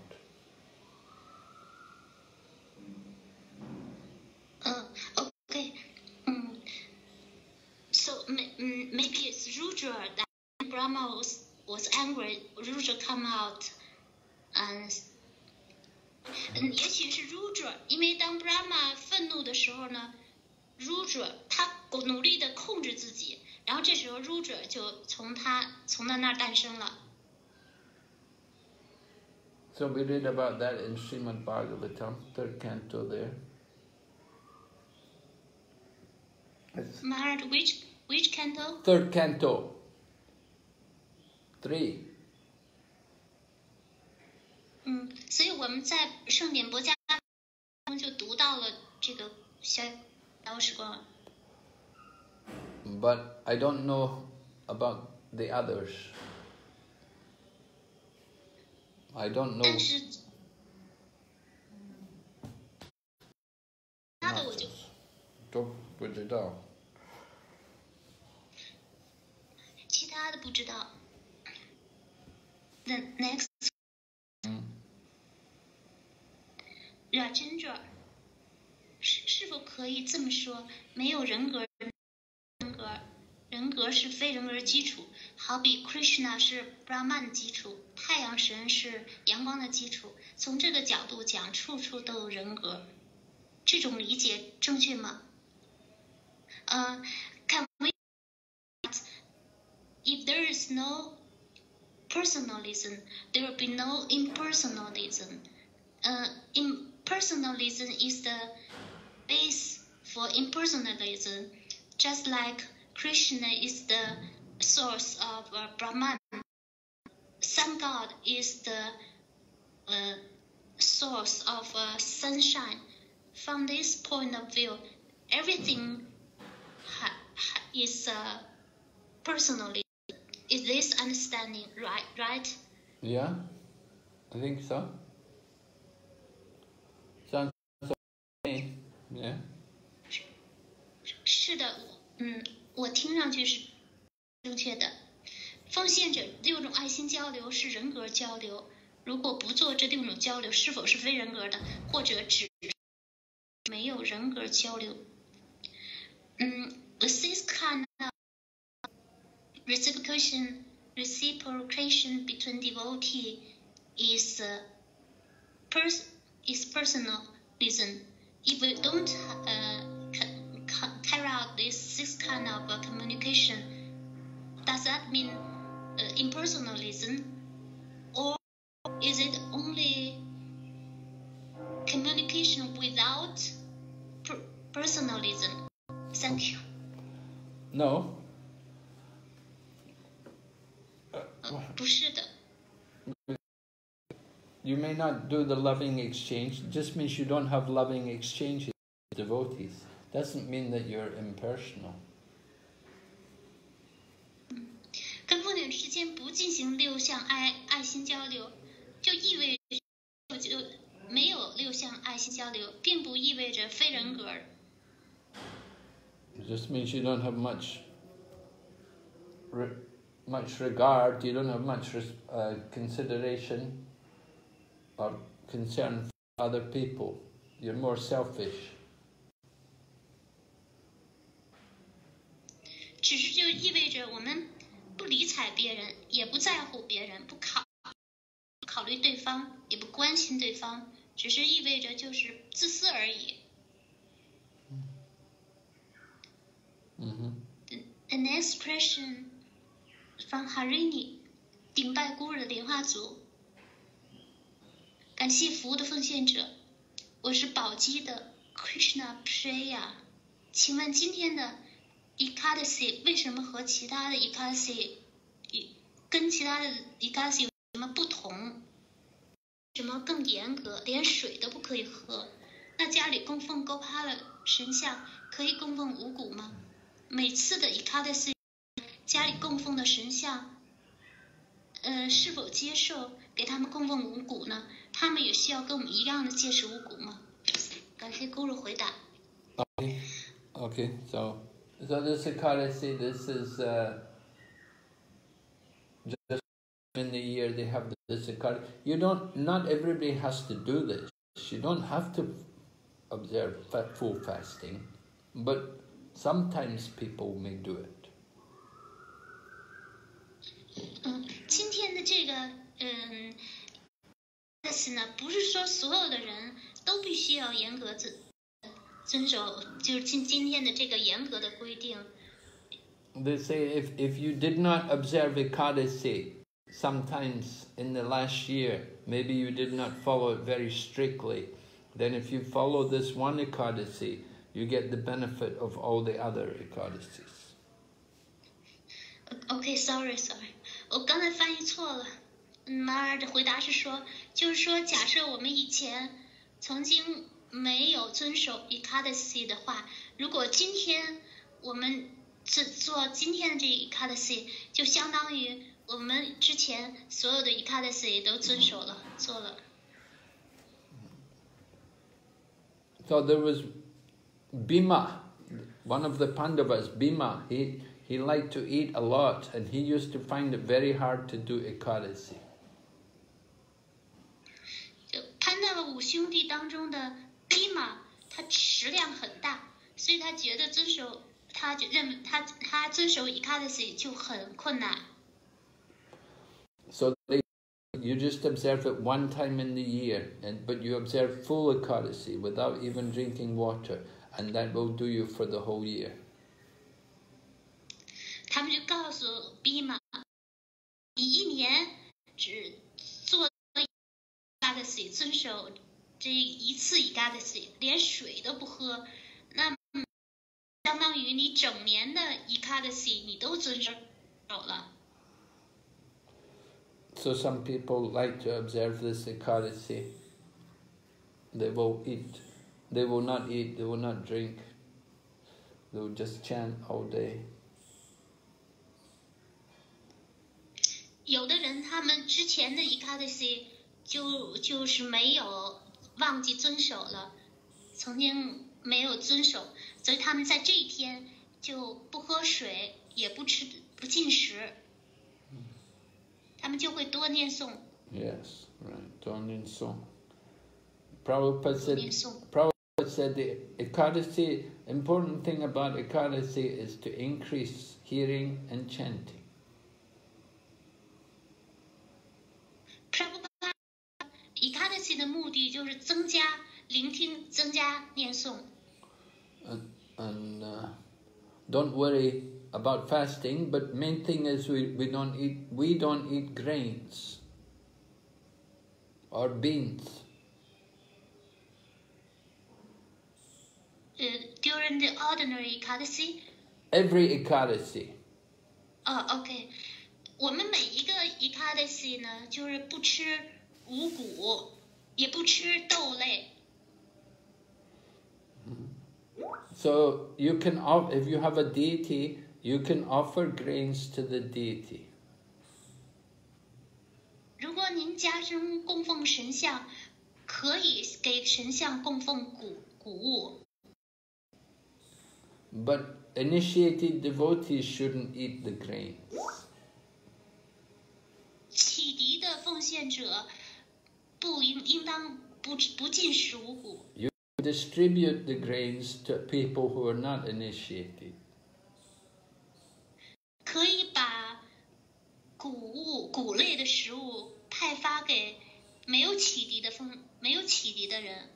Uh, okay. Um, so maybe it's Rudra that Brahma was, was angry, Rudra come out, and 嗯，也许是 Rudra， 因为当 Brahma 愤怒的时候呢 ，Rudra 他努力的控制自己，然后这时候 Rudra 就从他从他那儿诞生了。 So we read about that in Srimad Bhagavatam, third canto there. Maharaj, which which canto? Third canto. Three. 嗯，所以我们在圣典博家中就读到了这个小小时光。 But I don't know about the others. I don't know. 但是他的我就都不知道。 其他的不知道。The next. 嗯。 Rajendra， 是是否可以这么说？没有人格，人格，人格是非人格的基础。好比 Krishna 是 Brahman 的基础，太阳神是阳光的基础。从这个角度讲，处处都有人格。这种理解正确吗？呃、uh, ，Can we? If there is no personalism, there will be no impersonalism. Uh, impersonalism is the base for impersonalism, just like Krishna is the source of uh, Brahman. Sun God is the uh, source of uh, sunshine. From this point of view, everything ha ha is uh, personalism. Is this understanding right? Right? Yeah, I think so. Sounds so to me. Yeah. 是的，嗯，我听上去是正确的。奉献者六种爱心交流是人格交流，如果不做这六种交流，是否是非人格的，或者只没有人格交流？嗯 ，the sixth kind of reciprocation reciprocation between devotee is uh, pers is personalism. If we don't uh, ca carry out this sixth kind of uh, communication, does that mean uh, impersonalism, or is it only communication without per personalism? Thank you. No. 呃，不是的。 You may not do the loving exchange. It just means you don't have loving exchanges with devotees. Doesn't mean that you're impersonal. 跟奉献之间不进行六项爱爱心交流，就意味着就没有六项爱心交流，并不意味着非人格。 It just means you don't have much, re much regard. You don't have much res uh, consideration or concern for other people. You're more selfish. 只是就意味着我们不理睬别人，也不在乎别人，不考考虑对方，也不关心对方，只是意味着就是自私而已。 Mm-hmm. The, the next question from Harini， 顶拜孤儿的莲花族。感谢服务的奉献者，我是宝鸡的 Krishna Priya， 请问今天的 Ekadasi 为什么和其他的 Ekadasi 跟其他的 Ekadasi 有什么不同？什么更严格，连水都不可以喝？那家里供奉 Gopala 神像可以供奉五谷吗？ 每次的 Ekadasi 家里供奉的神像，呃，是否接受给他们供奉五谷呢？他们也需要跟我们一样的戒食五谷吗？感谢姑如回答。 Okay. Okay. So, so this Ekadasi, this is uh, just in the year they have this Ekadasi. You don't. Not everybody has to do this. You don't have to observe full fasting, but sometimes people may do it. 嗯，今天的这个嗯，但是呢，不是说所有的人都必须要严格遵遵守，就是今今天的这个严格的规定。 They say if if you did not observe Ekadasi sometimes in the last year, maybe you did not follow it very strictly, then if you follow this one Ekadasi, you get the benefit of all the other Ekadasis. Okay, sorry, sorry. 我刚才翻译错了。马尔的回答是说，就是说，假设我们以前曾经没有遵守 Ekadasi 的话，如果今天我们做做今天的这 Ekadasi， 就相当于我们之前所有的 Ekadasi 都遵守了，做了。 So there was Bhima, one of the Pandavas, Bhima, he, he liked to eat a lot and he used to find it very hard to do Ekadasi. 就潘达五兄弟当中的 Bhima， 他食量很大，所以他觉得遵守，他就认为他他遵守 Ekadasi 就很困难。 So they, you just observe it one time in the year, and but you observe full Ekadasi without even drinking water. And that will do you for the whole year. 他们就告诉 Bhima， 你一年只做 Ekadasi， 遵守这一次 Ekadasi， 连水都不喝，那相当于你整年的 Ekadasi 你都遵守了。 So some people like to observe this Ekadasi. They will eat. They will not eat, they will not drink, they will just chant all day. 有的人他们之前的 Ekadasi 就就是没有忘记遵守了，曾经没有遵守，所以他们在这一天就不喝水，也不吃不进食，他们就会多念诵。 Yes, right. 多念诵。Prabhupada said, 念诵。 Prabhupada said the Ekadasi, important thing about Ekadasi is to increase hearing and chanting. Prabhupada Ekadasi 的目的就是增加聆听，增加念诵。 And, and uh, don't worry about fasting, but main thing is we, we don't eat we don't eat grains or beans. Uh, during the ordinary Ekadasi? Every Ekadasi. 哦 ，OK， 我们每一个 Ekadasi 呢，就是不吃五谷，也不吃豆类。 So you can, if you have a deity, you can offer grains to the deity. 如果欢迎加深供奉神像，可以给神像供奉谷谷物。 But initiated devotees shouldn't eat the grains. 启迪的奉献者不应应当不不进食五谷。 You distribute the grains to people who are not initiated. 可以把谷物谷类的食物派发给没有启迪的奉没有启迪的人。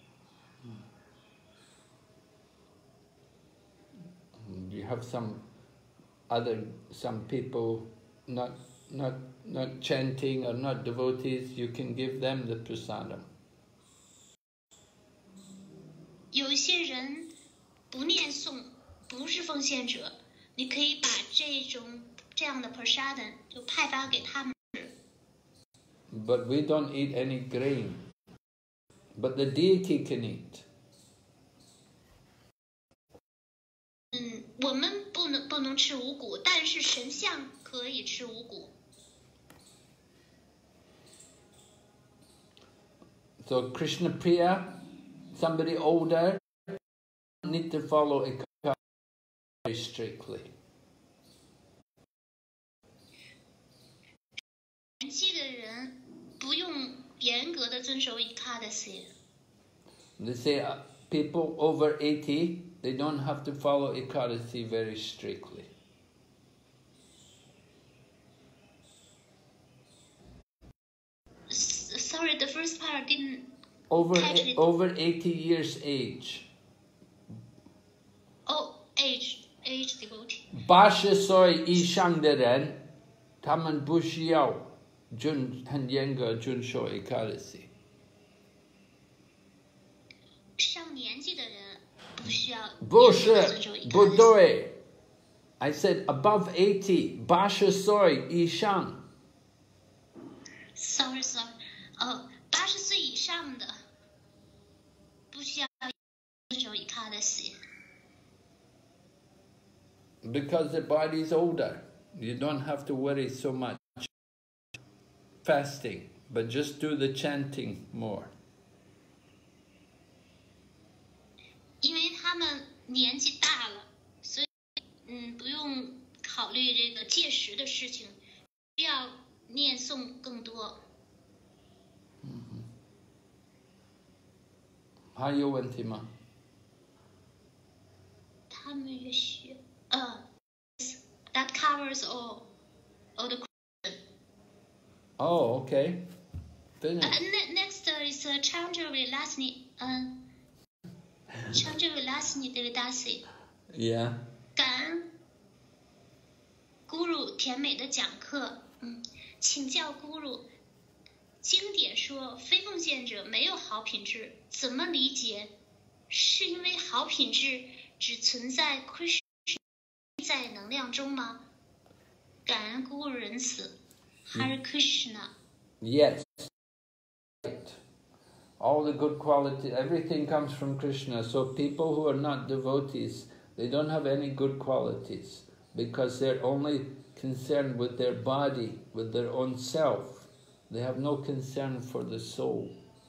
You have some other some people not not not chanting or not devotees. You can give them the prasadam. 有一些人不念诵，不是奉献者，你可以把这种这样的 prasadam 就派发给他们。 But we don't eat any grain. But the deity can eat. 嗯，我们不能不能吃五谷，但是神像可以吃五谷。 So Krishna Priya, somebody older, need to follow Ekadasi very strictly. 年纪的人不用严格的遵守 Ekadasi。 They say uh, people over eighty, they don't have to follow Ekadasi very strictly. Sorry, the first part didn't Over catch it. over eighty years age. Oh, age, age devotee. 八十岁以上的人，他们不需要遵很严格遵守 Ekadasi. 上年纪的人不需要不是， 遵守不 Ekadasi。 对。I said above eighty, 八十岁以上。 Sorry, sorry. 哦，八十岁以上的不需要遵守 Ekadasi。 Because the body is older, you don't have to worry so much fasting, but just do the chanting more. 因为他们年纪大了，所以嗯，不用考虑这个戒食的事情，需要念诵更多。 还有问题吗？ 他们也需呃 ，that covers all all the question. Oh, okay. Finish. Uh, ne- next uh, is uh, Chandra Vilasni, 嗯、uh, Chandra Vilasni Devadasi. Yeah. 感恩 Guru 甜美的讲课，嗯，请教 Guru。经典说非奉献者没有好品质，怎么理解？是因为好品质只存在 Krishna 在能量中吗？感恩 Guru 仁慈 ，Hare Krishna。 Yes. All the good quality, everything comes from Krishna. So people who are not devotees, they don't have any good qualities because they're only concerned with their body, with their own self. They have no concern for the soul.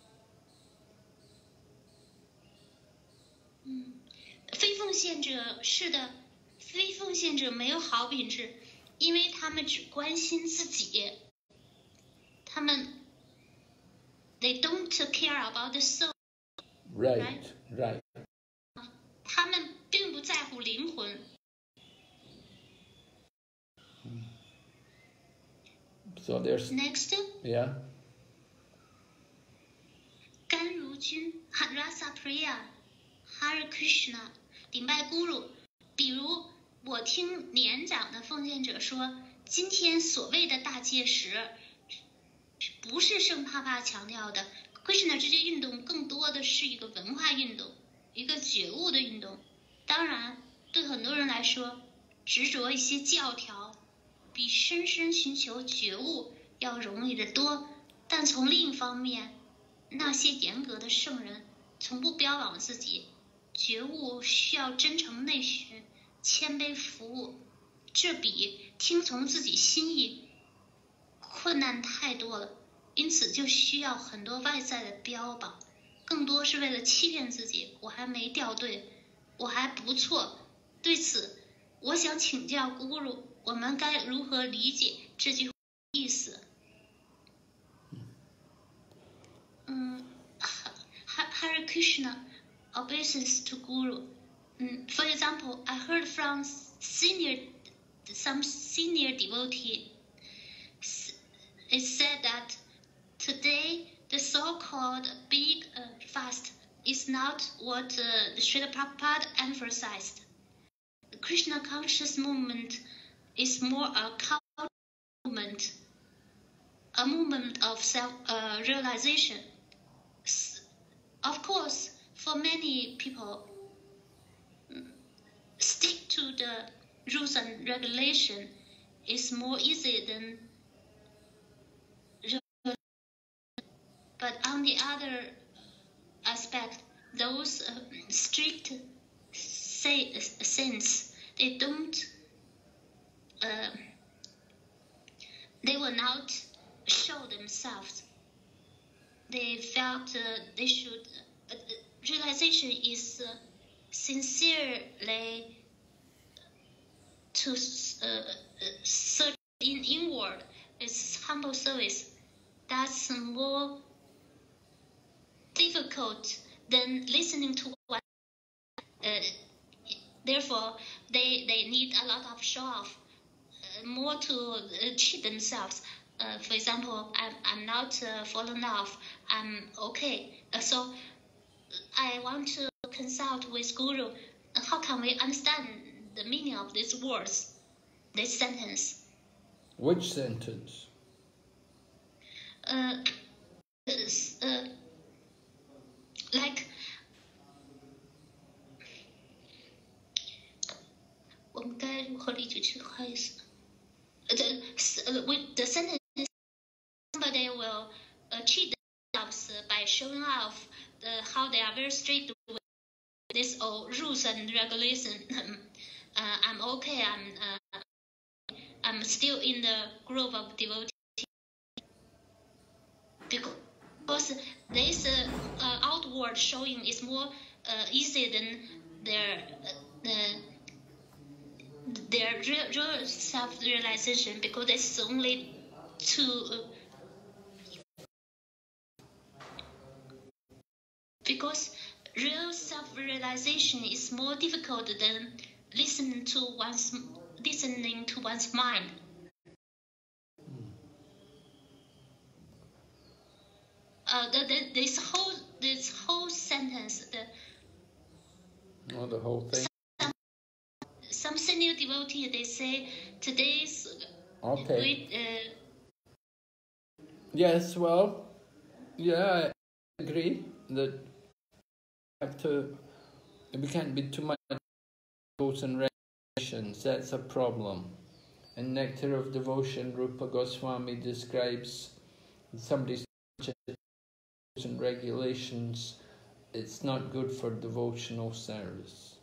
嗯，非奉献者是的，非奉献者没有好品质，因为他们只关心自己，他们 they don't care about the soul， Right, right. 他们并不在乎灵魂。 So there's, Next， yeah. 甘如君 Rasa Priya Hare Krishna 顶拜 Guru。比如我听年长的奉献者说，今天所谓的大戒食不是圣帕帕强调的 Krishna 这些运动更多的是一个文化运动，一个觉悟的运动。当然对很多人来说，执着一些教条比深深寻求觉悟要容易得多，但从另一方面，那些严格的圣人从不标榜自己，觉悟需要真诚内寻，谦卑服务，这比听从自己心意困难太多了。 因此就需要很多外在的标榜，更多是为了欺骗自己，我还没掉队，我还不错。对此，我想请教 Guru， 我们该如何理解这句话的意思？嗯 Hare Krishna obeisance to Guru. Mm, for example, I heard from senior, some senior devotee, it said that today the so-called big uh, fast is not what uh, Srila Prabhupada emphasized. The Krishna conscious movement is more a cultural movement, a movement of self-realization. Uh, of course, for many people, stick to the rules and regulation is more easy than. But on the other aspect, those uh, strict say, saints, they don't, uh, they will not show themselves. They felt uh, they should, uh, realization is uh, sincerely to uh, search in inward. It's humble service. That's more difficult than listening to what. Uh, therefore, they, they need a lot of show off, uh, more to uh, cheat themselves. Uh, for example, I'm, I'm not uh, fallen off, I'm okay. Uh, so I want to consult with Guru. How can we understand the meaning of these words, this sentence? Which sentence? Uh, uh, like, 我们该如何理解这个意思？ The, with the sentence, somebody will uh, cheat themselves by showing off the, how they are very strict with this all rules and regulation. uh, I'm okay. I'm uh, I'm still in the group of devotees because this uh, uh, outward showing is more uh, easy than their uh, their real, real self-realization, because it's only to uh, because real self-realization is more difficult than listening to one's listening to one's mind. Uh, the, the, this whole this whole sentence, the Oh, the whole thing. Some, some senior devotee, they say today's Okay. we, uh, Yes, well, yeah, I agree that we have to, we can't be too much rules and regulations. That's a problem. In Nectar of Devotion, Rupa Goswami describes somebody's rules and regulations. It's not good for devotional service.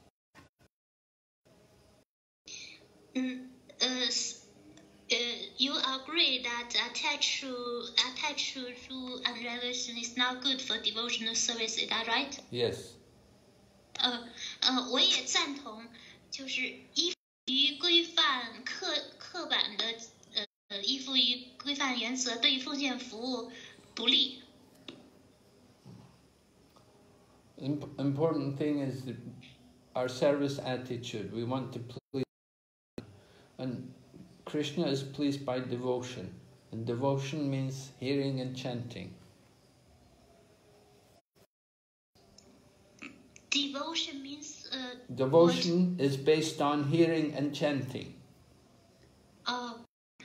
mm, uh, uh, you agree that attached to attached to rule and regulation is not good for devotional service? Is that right? Yes. 呃呃，我也赞同，就是依附于规范刻刻板的呃呃依附于规范原则，对于奉献服务不利。 Important thing is our service attitude. We want to please, and Krishna is pleased by devotion, and devotion means hearing and chanting. Devotion means uh. Devotion what? Is based on hearing and chanting. Oh.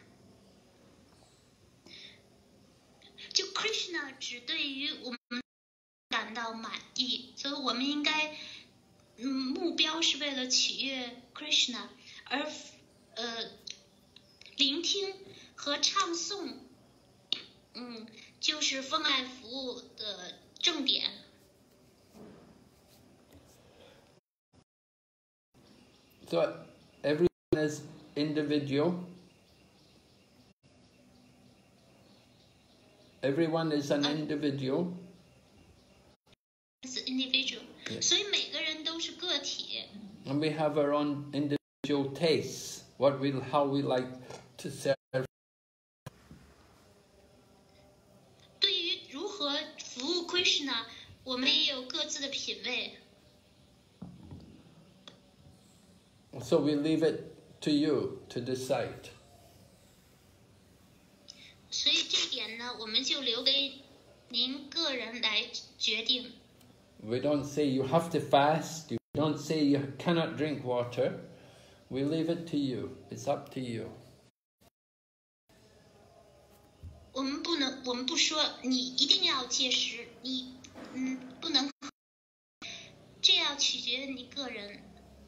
就 Krishna 只对于我们感到满意，所以我们应该，嗯，目标是为了取悦 Krishna， 而呃，聆听和唱诵，嗯，就是奉爱服务的重点。 So everyone is individual. Everyone is an Uh, individual. as individual， Yeah. 所以每个人都是个体。 And we have our own individual tastes, what we, how we like to serve. 对于如何服务 Krishna， 我们也有各自的品味。 So we leave it to you to decide. 所以这点呢，我们就留给您个人来决定。 We don't say you have to fast, you don't say you cannot drink water. We leave it to you. It's up to you. 我们不能，我们不说你一定要戒食，你嗯不能，这要取决于你个人。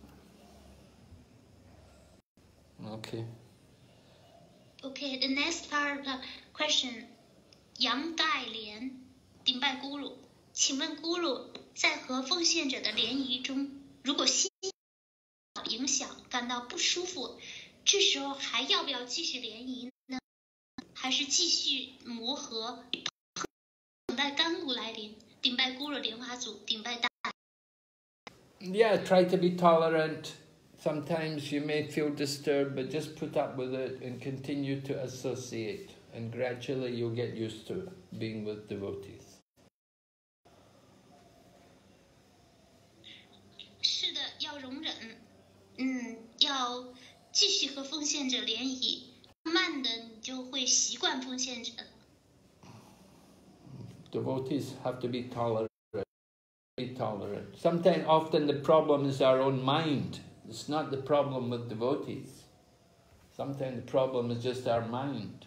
Okay. Okay, the next part of the question， 杨代莲，顶拜咕噜，请问咕噜在和奉献者的联谊中，如果心影响感到不舒服，这时候还要不要继续联谊呢？还是继续磨合，等待甘露来临？顶拜咕噜莲花组，顶拜大。 Yeah, try to be tolerant. Sometimes you may feel disturbed, but just put up with it and continue to associate. And gradually you'll get used to being with devotees. 是的，要容忍，嗯，要继续和奉献者联谊，慢慢的你就会习惯奉献者。 Devotees have to be tolerant. Be tolerant. Sometimes, often the problem is our own mind. It's not the problem with devotees. Sometimes the problem is just our mind.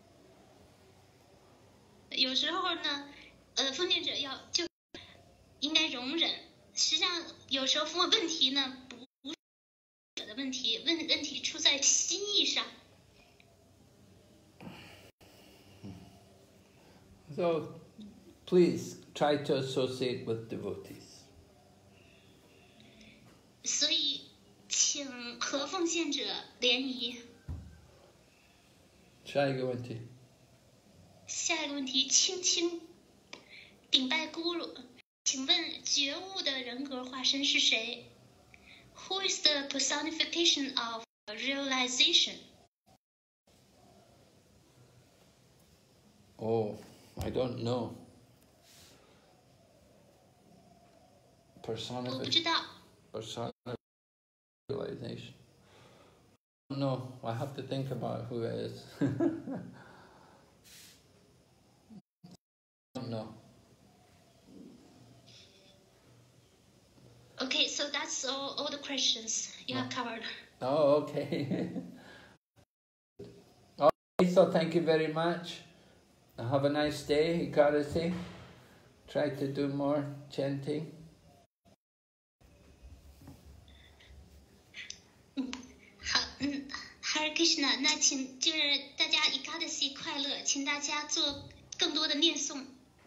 有时候呢，呃，奉献者要就应该容忍。实际上，有时候问题呢不不是者的问题，问问题出在心意上。 So, please try to associate with devotees. 所以，请和奉献者联谊。 下一个问题。 下一个问题，青青，顶拜咕噜，请问觉悟的人格化身是谁 ？Who is the personification of realization? Oh, I don't know. 我不 Personification. 知道。 Personification. No, I have to think about who it is. I don't know. Okay, so that's all, all the questions you have covered. Oh, okay. Okay, so thank you very much. Have a nice day, Ekadasi. Try to do more chanting. 好，嗯 ，Hare Krishna，那请就是大家 Ekadasi 快乐，请大家做更多的念诵。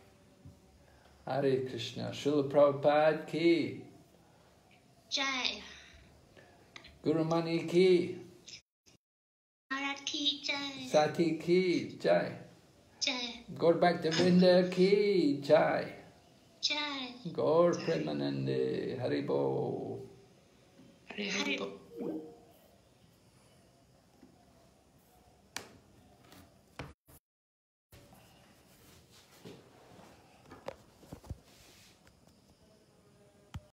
Hare Krishna. Srila Prabhupada ki. Jai, Guru Mani ki. Maharaj ki Jai, Sati ki. Jai. Jai, Gaur Bhaktivinoda ki. Jai. Jai, Gaur Premanande. Haribo. Hare Hare Bo.